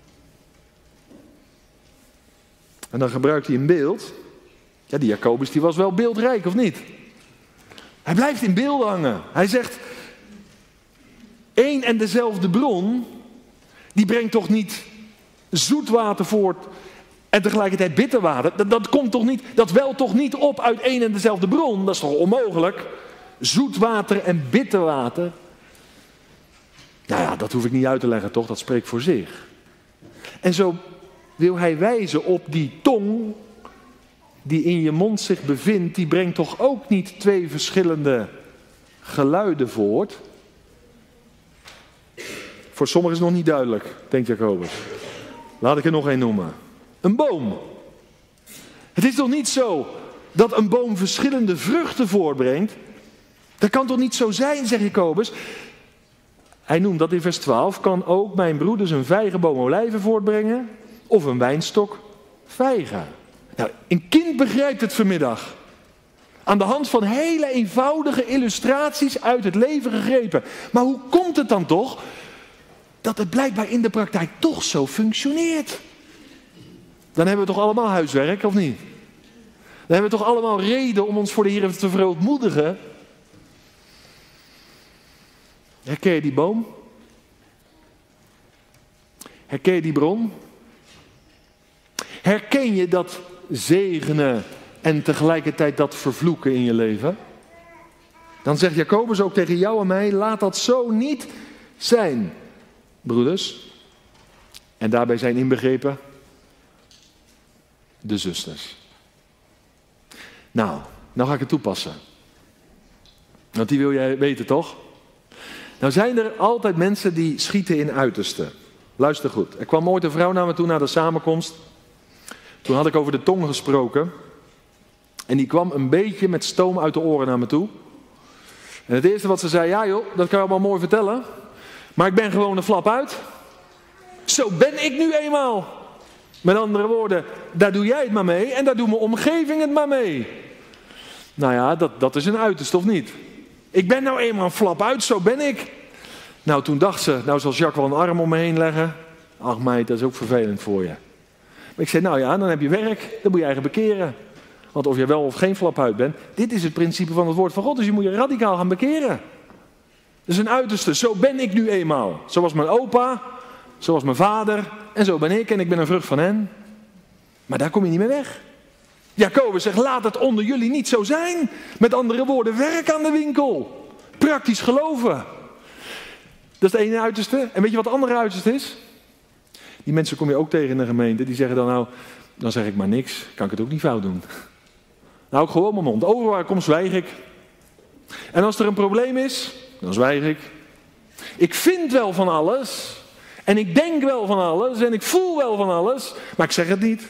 En dan gebruikt hij een beeld. Ja, die Jacobus die was wel beeldrijk, of niet? Hij blijft in beelden hangen. Hij zegt, één en dezelfde bron, die brengt toch niet zoet water voort en tegelijkertijd bitter water. Dat, dat komt toch niet, dat welt toch niet op uit één en dezelfde bron? Dat is toch onmogelijk? Zoet water en bitter water. Nou ja, dat hoef ik niet uit te leggen, toch? Dat spreekt voor zich. En zo wil hij wijzen op die tong die in je mond zich bevindt, die brengt toch ook niet twee verschillende geluiden voort? Voor sommigen is het nog niet duidelijk, denkt Jacobus. Laat ik er nog één noemen. Een boom. Het is toch niet zo dat een boom verschillende vruchten voortbrengt? Dat kan toch niet zo zijn, zegt Jacobus. Hij noemt dat in vers twaalf. Kan ook mijn broeders een vijgenboom olijven voortbrengen? Of een wijnstok vijgen? Nou, een kind begrijpt het vanmiddag. Aan de hand van hele eenvoudige illustraties uit het leven gegrepen. Maar hoe komt het dan toch dat het blijkbaar in de praktijk toch zo functioneert? Dan hebben we toch allemaal huiswerk, of niet? Dan hebben we toch allemaal reden om ons voor de Heer te verootmoedigen? Herken je die boom? Herken je die bron? Herken je dat zegenen en tegelijkertijd dat vervloeken in je leven? Dan zegt Jacobus ook tegen jou en mij, laat dat zo niet zijn, broeders. En daarbij zijn inbegrepen de zusters. Nou, nou ga ik het toepassen. Want die wil jij weten, toch? Nou zijn er altijd mensen die schieten in uitersten. Luister goed. Er kwam ooit een vrouw naar me toe na de samenkomst. Toen had ik over de tong gesproken. En die kwam een beetje met stoom uit de oren naar me toe. En het eerste wat ze zei, ja joh, dat kan je allemaal mooi vertellen. Maar ik ben gewoon een flap uit. Zo ben ik nu eenmaal. Met andere woorden, daar doe jij het maar mee en daar doet mijn omgeving het maar mee. Nou ja, dat, dat is een uiterste of niet? Ik ben nou eenmaal een flap uit, zo ben ik. Nou, toen dacht ze, nou zal Jacques wel een arm om me heen leggen. Ach meid, dat is ook vervelend voor je. Maar ik zei, nou ja, dan heb je werk, dan moet je eigen bekeren. Want of je wel of geen flap uit bent, dit is het principe van het woord van God. Dus je moet je radicaal gaan bekeren. Dat is een uiterste, zo ben ik nu eenmaal. Zoals mijn opa, zoals mijn vader en zo ben ik en ik ben een vrucht van hen. Maar daar kom je niet meer weg. Jacobus zegt, laat het onder jullie niet zo zijn. Met andere woorden, werk aan de winkel. Praktisch geloven. Dat is het ene uiterste. En weet je wat het andere uiterste is? Die mensen kom je ook tegen in de gemeente. Die zeggen dan nou, dan zeg ik maar niks. Kan ik het ook niet fout doen. Nou, ik gewoon mijn mond. Overal waar ik kom, zwijg ik. En als er een probleem is, dan zwijg ik. Ik vind wel van alles. En ik denk wel van alles. En ik voel wel van alles. Maar ik zeg het niet.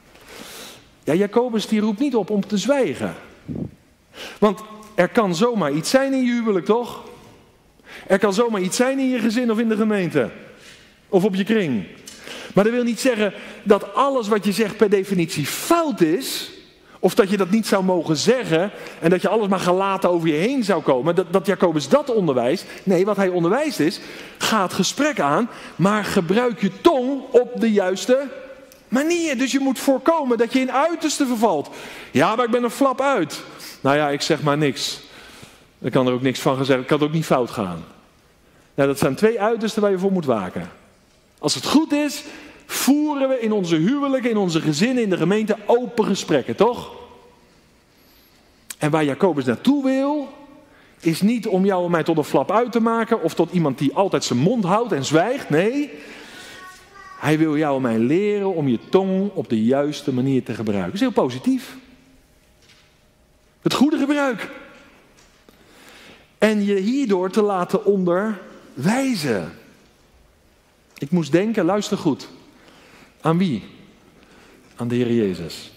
Ja, Jacobus die roept niet op om te zwijgen. Want er kan zomaar iets zijn in je huwelijk, toch? Er kan zomaar iets zijn in je gezin of in de gemeente. Of op je kring. Maar dat wil niet zeggen dat alles wat je zegt per definitie fout is. Of dat je dat niet zou mogen zeggen. En dat je alles maar gelaten over je heen zou komen. Dat, dat Jacobus dat onderwijst. Nee, wat hij onderwijst is. Ga het gesprek aan. Maar gebruik je tong op de juiste manier. Dus je moet voorkomen dat je in uiterste vervalt. Ja, maar ik ben een flap uit. Nou ja, ik zeg maar niks. Dan kan er ook niks van gezegd. Het kan ook niet fout gaan. Nou, dat zijn twee uitersten waar je voor moet waken. Als het goed is, voeren we in onze huwelijken, in onze gezinnen, in de gemeente open gesprekken, toch? En waar Jacobus naartoe wil, is niet om jou en mij tot een flap uit te maken of tot iemand die altijd zijn mond houdt en zwijgt. Nee, hij wil jou en mij leren om je tong op de juiste manier te gebruiken. Dat is heel positief. Het goede gebruik. En je hierdoor te laten onderwijzen. Ik moest denken, luister goed. Aan wie? Aan de Heer Jezus.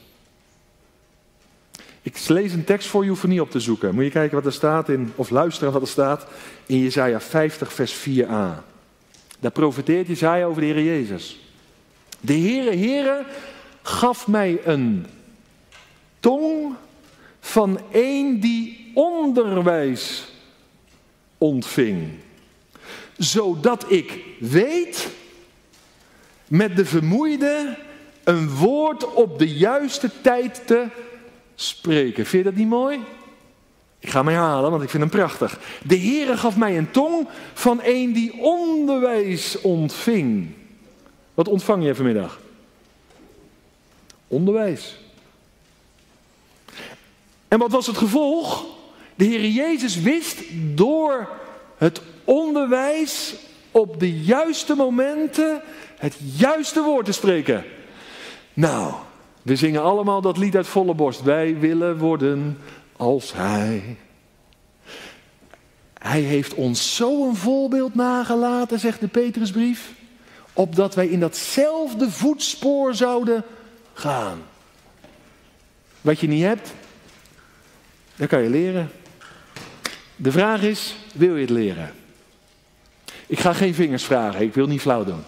Ik lees een tekst voor je, hoef er niet op te zoeken. Moet je kijken wat er staat in, of luisteren wat er staat in Jesaja vijftig vers vier a. Daar profeteert Jesaja over de Heer Jezus. De Heere, Heere gaf mij een tong van een die onderwijs ontving. Zodat ik weet met de vermoeide een woord op de juiste tijd te spreken. Vind je dat niet mooi? Ik ga hem herhalen, want ik vind hem prachtig. De Heere gaf mij een tong van een die onderwijs ontving. Wat ontvang je vanmiddag? Onderwijs. En wat was het gevolg? De Heer Jezus wist door het onderwijs op de juiste momenten het juiste woord te spreken. Nou, we zingen allemaal dat lied uit volle borst. Wij willen worden als Hij. Hij heeft ons zo'n voorbeeld nagelaten, zegt de Petrusbrief. opdat wij in datzelfde voetspoor zouden gaan. Wat je niet hebt, dat kan je leren. De vraag is, wil je het leren? Ik ga geen vingers vragen, ik wil niet flauw doen.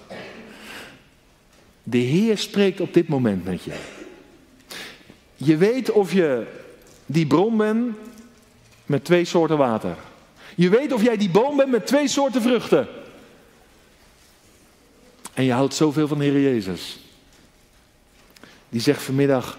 De Heer spreekt op dit moment met je. Je weet of je die bron bent met twee soorten water. Je weet of jij die boom bent met twee soorten vruchten. En je houdt zoveel van de Heer Jezus. Die zegt vanmiddag,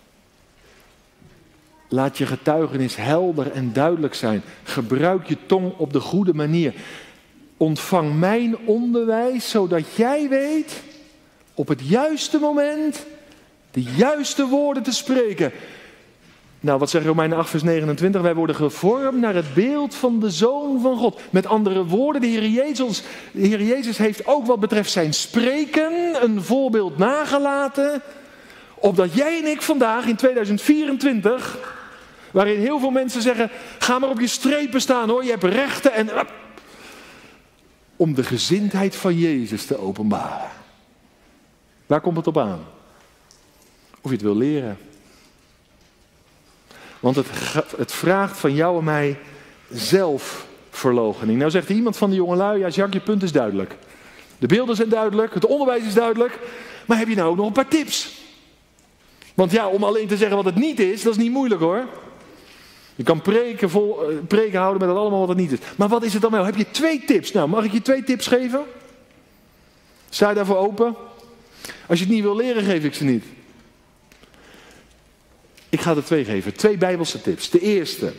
laat je getuigenis helder en duidelijk zijn. Gebruik je tong op de goede manier. Ontvang mijn onderwijs, zodat jij weet op het juiste moment de juiste woorden te spreken. Nou, wat zegt Romeinen acht vers negenentwintig? Wij worden gevormd naar het beeld van de Zoon van God. Met andere woorden, de Heer Jezus, de Heer Jezus heeft ook wat betreft zijn spreken een voorbeeld nagelaten. Opdat jij en ik vandaag in tweeduizend vierentwintig, waarin heel veel mensen zeggen, ga maar op je strepen staan hoor, je hebt rechten en... om de gezindheid van Jezus te openbaren. Waar komt het op aan? Of je het wil leren. Want het, het vraagt van jou en mij zelfverloochening. Nou zegt iemand van de jongelui, ja Jacques, je punt is duidelijk. De beelden zijn duidelijk, het onderwijs is duidelijk. Maar heb je nou ook nog een paar tips? Want ja, om alleen te zeggen wat het niet is, dat is niet moeilijk hoor. Je kan preken, vol, preken houden met dat allemaal wat het niet is. Maar wat is het dan wel? Heb je twee tips? Nou, mag ik je twee tips geven? Sta je daarvoor open? Als je het niet wil leren, geef ik ze niet. Ik ga er twee geven. Twee Bijbelse tips. De eerste.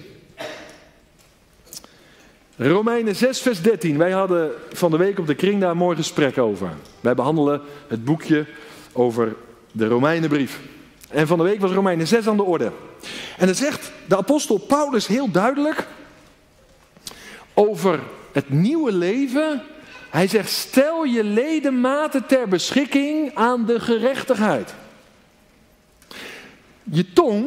Romeinen zes vers dertien. Wij hadden van de week op de kring daar een mooi gesprek over. Wij behandelen het boekje over de Romeinenbrief. En van de week was Romeinen zes aan de orde. En het zegt de apostel Paulus heel duidelijk over het nieuwe leven. Hij zegt, stel je ledematen ter beschikking aan de gerechtigheid. Je tong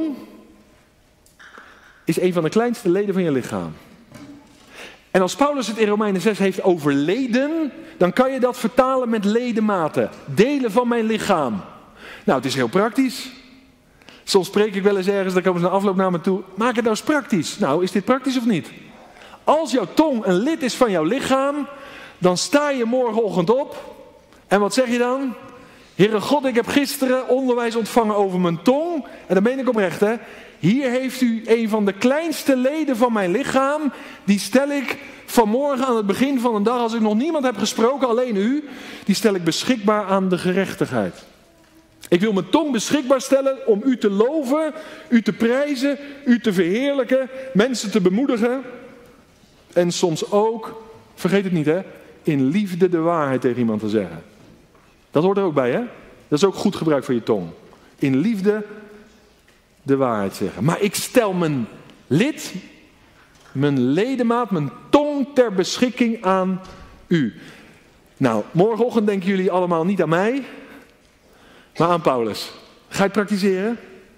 is een van de kleinste leden van je lichaam. En als Paulus het in Romeinen zes heeft over leden, dan kan je dat vertalen met ledematen. Delen van mijn lichaam. Nou, het is heel praktisch. Soms spreek ik wel eens ergens, dan komen ze na afloop naar me toe. Maak het nou eens praktisch. Nou, is dit praktisch of niet? Als jouw tong een lid is van jouw lichaam, dan sta je morgenochtend op. En wat zeg je dan? Heere God, ik heb gisteren onderwijs ontvangen over mijn tong. En dat meen ik oprecht, hè. Hier heeft u een van de kleinste leden van mijn lichaam. Die stel ik vanmorgen aan het begin van een dag, als ik nog niemand heb gesproken, alleen u. Die stel ik beschikbaar aan de gerechtigheid. Ik wil mijn tong beschikbaar stellen om u te loven, u te prijzen, u te verheerlijken, mensen te bemoedigen. En soms ook, vergeet het niet hè, in liefde de waarheid tegen iemand te zeggen. Dat hoort er ook bij hè. Dat is ook goed gebruik van je tong. In liefde de waarheid zeggen. Maar ik stel mijn lid, mijn ledemaat, mijn tong ter beschikking aan u. Nou, morgenochtend denken jullie allemaal niet aan mij, maar aan Paulus. Ga je het praktiseren?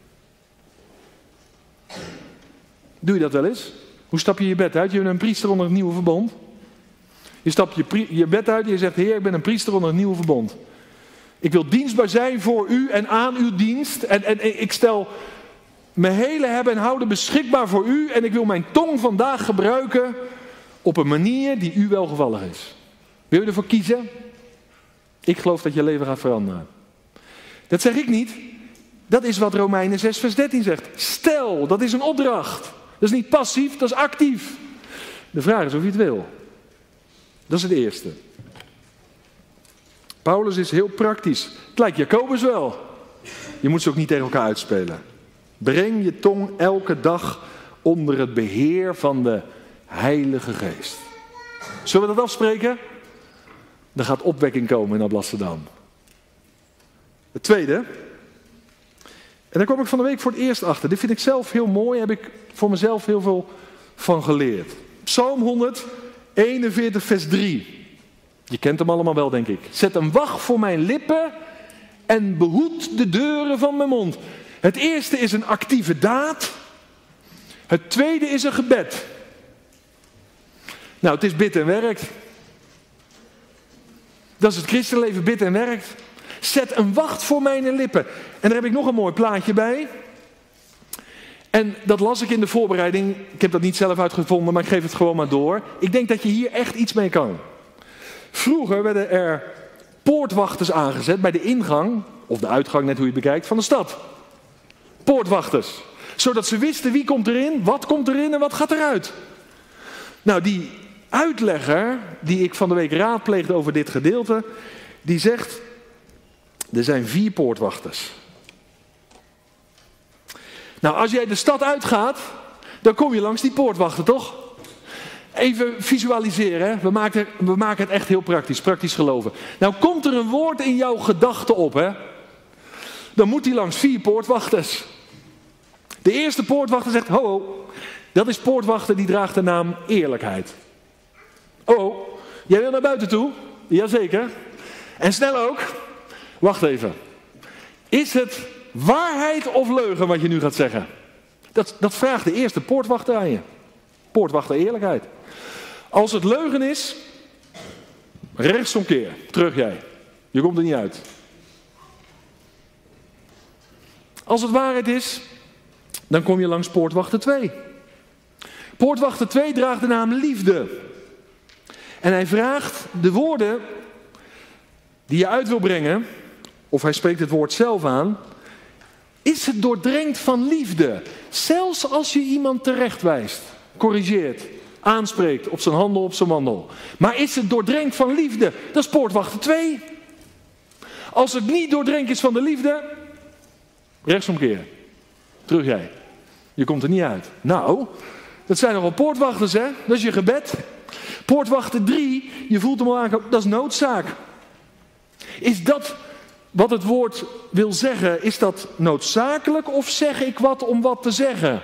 Doe je dat wel eens? Hoe stap je je bed uit? Je bent een priester onder het nieuwe verbond. Je stapt je, pri- je bed uit en je zegt, Heer, ik ben een priester onder het nieuwe verbond. Ik wil dienstbaar zijn voor u en aan uw dienst. En, en, en ik stel mijn hele hebben en houden beschikbaar voor u. En ik wil mijn tong vandaag gebruiken op een manier die u welgevallig is. Wil je ervoor kiezen? Ik geloof dat je leven gaat veranderen. Dat zeg ik niet. Dat is wat Romeinen zes vers dertien zegt. Stel, dat is een opdracht. Dat is niet passief, dat is actief. De vraag is of je het wil. Dat is het eerste. Paulus is heel praktisch. Het lijkt Jacobus wel. Je moet ze ook niet tegen elkaar uitspelen. Breng je tong elke dag onder het beheer van de Heilige Geest. Zullen we dat afspreken? Er gaat opwekking komen in Alblasserdam. Het tweede. En daar kwam ik van de week voor het eerst achter. Dit vind ik zelf heel mooi. Heb ik voor mezelf heel veel van geleerd. Psalm honderdeenenveertig vers drie. Je kent hem allemaal wel, denk ik. Zet een wacht voor mijn lippen en behoed de deuren van mijn mond. Het eerste is een actieve daad. Het tweede is een gebed. Nou, het is bid en werkt. Dat is het christenleven, bidt en werkt. Zet een wacht voor mijn lippen. En daar heb ik nog een mooi plaatje bij. En dat las ik in de voorbereiding. Ik heb dat niet zelf uitgevonden, maar ik geef het gewoon maar door. Ik denk dat je hier echt iets mee kan. Vroeger werden er poortwachters aangezet bij de ingang, of de uitgang, net hoe je het bekijkt, van de stad. Poortwachters. Zodat ze wisten wie komt erin, wat komt erin en wat gaat eruit. Nou, die uitlegger die ik van de week raadpleegde over dit gedeelte, die zegt, er zijn vier poortwachters. Nou, als jij de stad uitgaat, dan kom je langs die poortwachter, toch? Even visualiseren, hè? We maken, we maken het echt heel praktisch, praktisch geloven. Nou, komt er een woord in jouw gedachten op, hè? Dan moet hij langs vier poortwachters. De eerste poortwachter zegt, ho, ho, dat is poortwachter die draagt de naam eerlijkheid. Oh, jij wil naar buiten toe? Jazeker. En snel ook. Wacht even. Is het waarheid of leugen wat je nu gaat zeggen? Dat, dat vraagt de eerste poortwachter aan je. Poortwachter eerlijkheid. Als het leugen is, rechtsomkeer. Terug jij. Je komt er niet uit. Als het waarheid is, dan kom je langs poortwachter twee. Poortwachter twee draagt de naam liefde. En hij vraagt de woorden die je uit wil brengen, of hij spreekt het woord zelf aan, is het doordrenkt van liefde. Zelfs als je iemand terechtwijst, corrigeert, aanspreekt op zijn handel, op zijn wandel. Maar is het doordrenkt van liefde? Dat is poortwachter twee. Als het niet doordrenkt is van de liefde, rechtsomkeer. Terug jij. Je komt er niet uit. Nou, dat zijn nogal poortwachters, hè? Dat is je gebed. Poortwachter drie, je voelt hem al aankomen, dat is noodzaak. Is dat wat het woord wil zeggen, is dat noodzakelijk of zeg ik wat om wat te zeggen?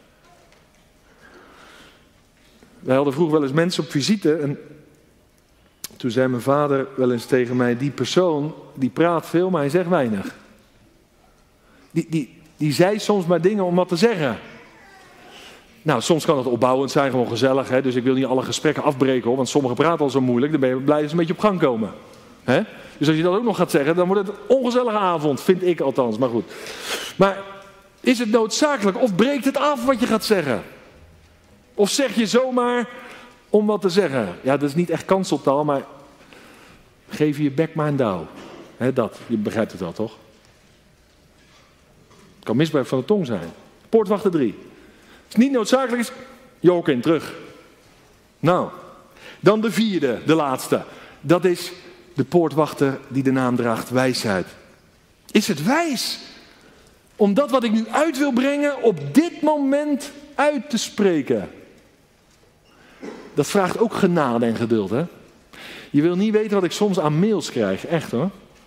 Wij hadden vroeger wel eens mensen op visite en toen zei mijn vader wel eens tegen mij, die persoon die praat veel, maar hij zegt weinig. Die, die, die zei soms maar dingen om wat te zeggen. Nou, soms kan het opbouwend zijn, gewoon gezellig. Hè? Dus ik wil niet alle gesprekken afbreken, hoor, want sommigen praten al zo moeilijk. Dan ben je blij dat ze een beetje op gang komen. Hè? Dus als je dat ook nog gaat zeggen, dan wordt het een ongezellige avond. Vind ik althans, maar goed. Maar is het noodzakelijk of breekt het af wat je gaat zeggen? Of zeg je zomaar om wat te zeggen? Ja, dat is niet echt kanseltaal, maar geef je je bek maar een douw. Hè, dat, je begrijpt het wel, toch? Het kan misbruik van de tong zijn. Poortwachter drie. Als het niet noodzakelijk is, joken terug. Nou, dan de vierde, de laatste. Dat is de poortwachter die de naam draagt wijsheid. Is het wijs om dat wat ik nu uit wil brengen op dit moment uit te spreken? Dat vraagt ook genade en geduld, hè? Je wil niet weten wat ik soms aan mails krijg, echt hoor.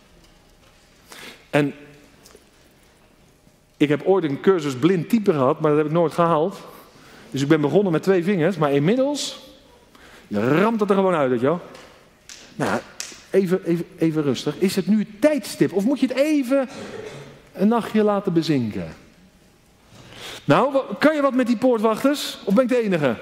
En ik heb ooit een cursus blind typen gehad, maar dat heb ik nooit gehaald. Dus ik ben begonnen met twee vingers, maar inmiddels je ramt het er gewoon uit, weet je wel. Nou, even, even, even rustig. Is het nu het tijdstip of moet je het even een nachtje laten bezinken? Nou, kan je wat met die poortwachters? Of ben ik de enige?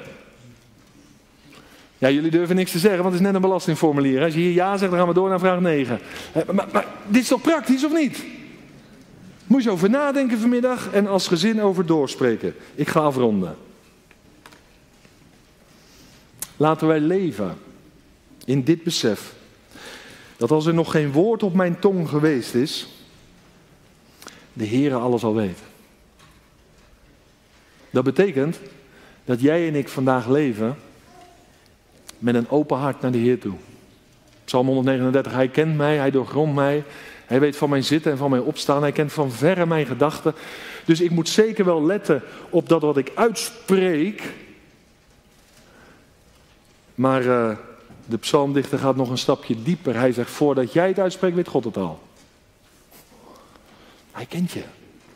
Ja, jullie durven niks te zeggen, want het is net een belastingformulier. Als je hier ja zegt, dan gaan we door naar vraag negen. Maar, maar, maar dit is toch praktisch, of niet? Moet je over nadenken vanmiddag en als gezin over doorspreken. Ik ga afronden. Laten wij leven in dit besef. Dat als er nog geen woord op mijn tong geweest is, de Heere alles al weet. Dat betekent dat jij en ik vandaag leven met een open hart naar de Heer toe. Psalm honderdnegenendertig, hij kent mij, hij doorgrondt mij. Hij weet van mijn zitten en van mijn opstaan. Hij kent van verre mijn gedachten. Dus ik moet zeker wel letten op dat wat ik uitspreek. Maar uh, de psalmdichter gaat nog een stapje dieper. Hij zegt, voordat jij het uitspreekt, weet God het al. Hij kent je.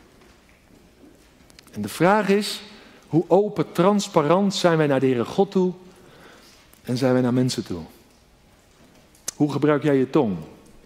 En de vraag is, hoe open, transparant zijn wij naar de Heere God toe en zijn wij naar mensen toe? Hoe gebruik jij je tong?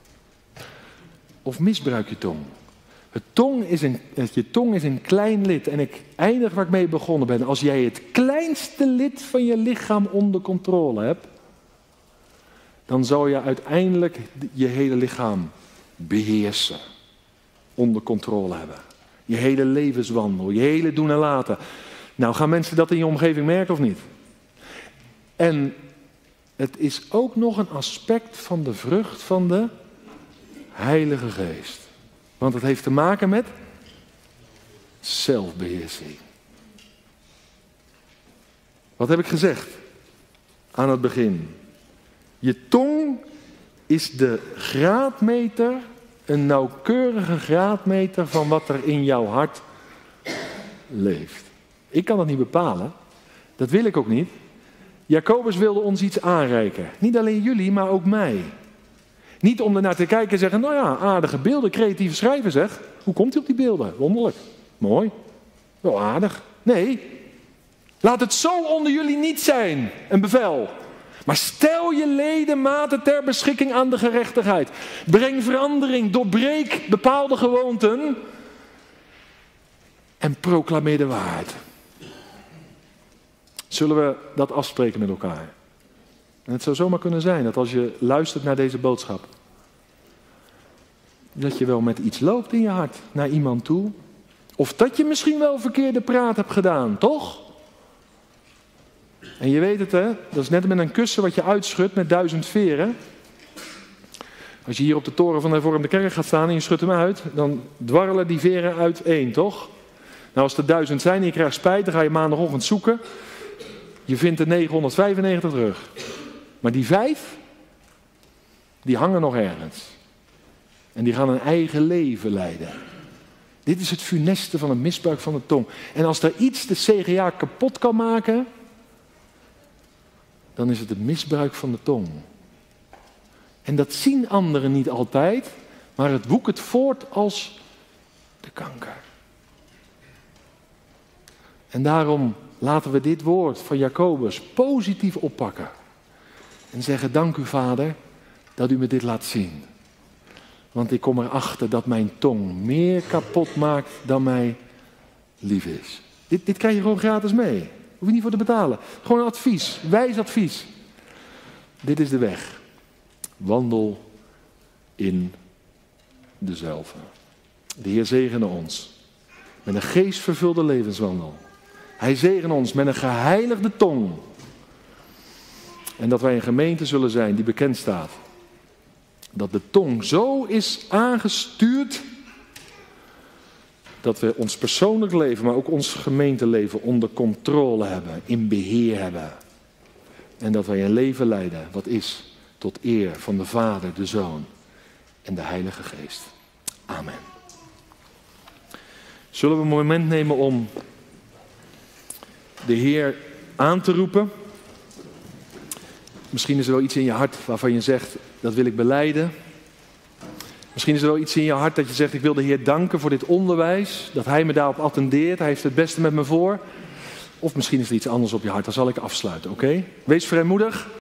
Of misbruik je tong? Het tong is een, je tong is een klein lid. En ik eindig waar ik mee begonnen ben. Als jij het kleinste lid van je lichaam onder controle hebt, dan zal je uiteindelijk je hele lichaam beheersen. Onder controle hebben. Je hele levenswandel, je hele doen en laten. Nou, gaan mensen dat in je omgeving merken of niet? En het is ook nog een aspect van de vrucht van de Heilige Geest. Want het heeft te maken met zelfbeheersing. Wat heb ik gezegd aan het begin? Je tong is de graadmeter, een nauwkeurige graadmeter van wat er in jouw hart leeft. Ik kan dat niet bepalen. Dat wil ik ook niet. Jacobus wilde ons iets aanreiken. Niet alleen jullie, maar ook mij. Niet om ernaar te kijken en zeggen, nou ja, aardige beelden, creatieve schrijven zeg. Hoe komt hij op die beelden? Wonderlijk. Mooi. Wel aardig. Nee. Laat het zo onder jullie niet zijn. Een bevel. Maar stel je ledematen ter beschikking aan de gerechtigheid. Breng verandering. Doorbreek bepaalde gewoonten. En proclameer de waarheid. Zullen we dat afspreken met elkaar? En het zou zomaar kunnen zijn dat als je luistert naar deze boodschap, dat je wel met iets loopt in je hart naar iemand toe. Of dat je misschien wel verkeerde praat hebt gedaan, toch? En je weet het hè, dat is net met een kussen wat je uitschudt met duizend veren. Als je hier op de toren van de hervormde kerk gaat staan en je schudt hem uit, dan dwarrelen die veren uiteen, toch? Nou, als er duizend zijn en je krijgt spijt, dan ga je maandagochtend zoeken. Je vindt er negenhonderdvijfennegentig terug. Maar die vijf, die hangen nog ergens. En die gaan een eigen leven leiden. Dit is het funeste van het misbruik van de tong. En als er iets de C G A kapot kan maken, dan is het het misbruik van de tong. En dat zien anderen niet altijd, maar het woekert voort als de kanker. En daarom laten we dit woord van Jacobus positief oppakken. En zeggen, dank u Vader, dat u me dit laat zien. Want ik kom erachter dat mijn tong meer kapot maakt dan mij lief is. Dit, dit krijg je gewoon gratis mee. Hoef je niet voor te betalen. Gewoon een advies, wijs advies. Dit is de weg. Wandel in dezelfde. De Heer zegene ons met een geestvervulde levenswandel. Hij zegene ons met een geheiligde tong. En dat wij een gemeente zullen zijn die bekend staat. Dat de tong zo is aangestuurd dat we ons persoonlijk leven, maar ook ons gemeenteleven onder controle hebben, in beheer hebben. En dat wij een leven leiden wat is tot eer van de Vader, de Zoon en de Heilige Geest. Amen. Zullen we een moment nemen om de Heer aan te roepen? Misschien is er wel iets in je hart waarvan je zegt, dat wil ik belijden. Misschien is er wel iets in je hart dat je zegt, ik wil de Heer danken voor dit onderwijs. Dat Hij me daarop attendeert, Hij heeft het beste met me voor. Of misschien is er iets anders op je hart, dan zal ik afsluiten, oké? Okay? Wees vrijmoedig.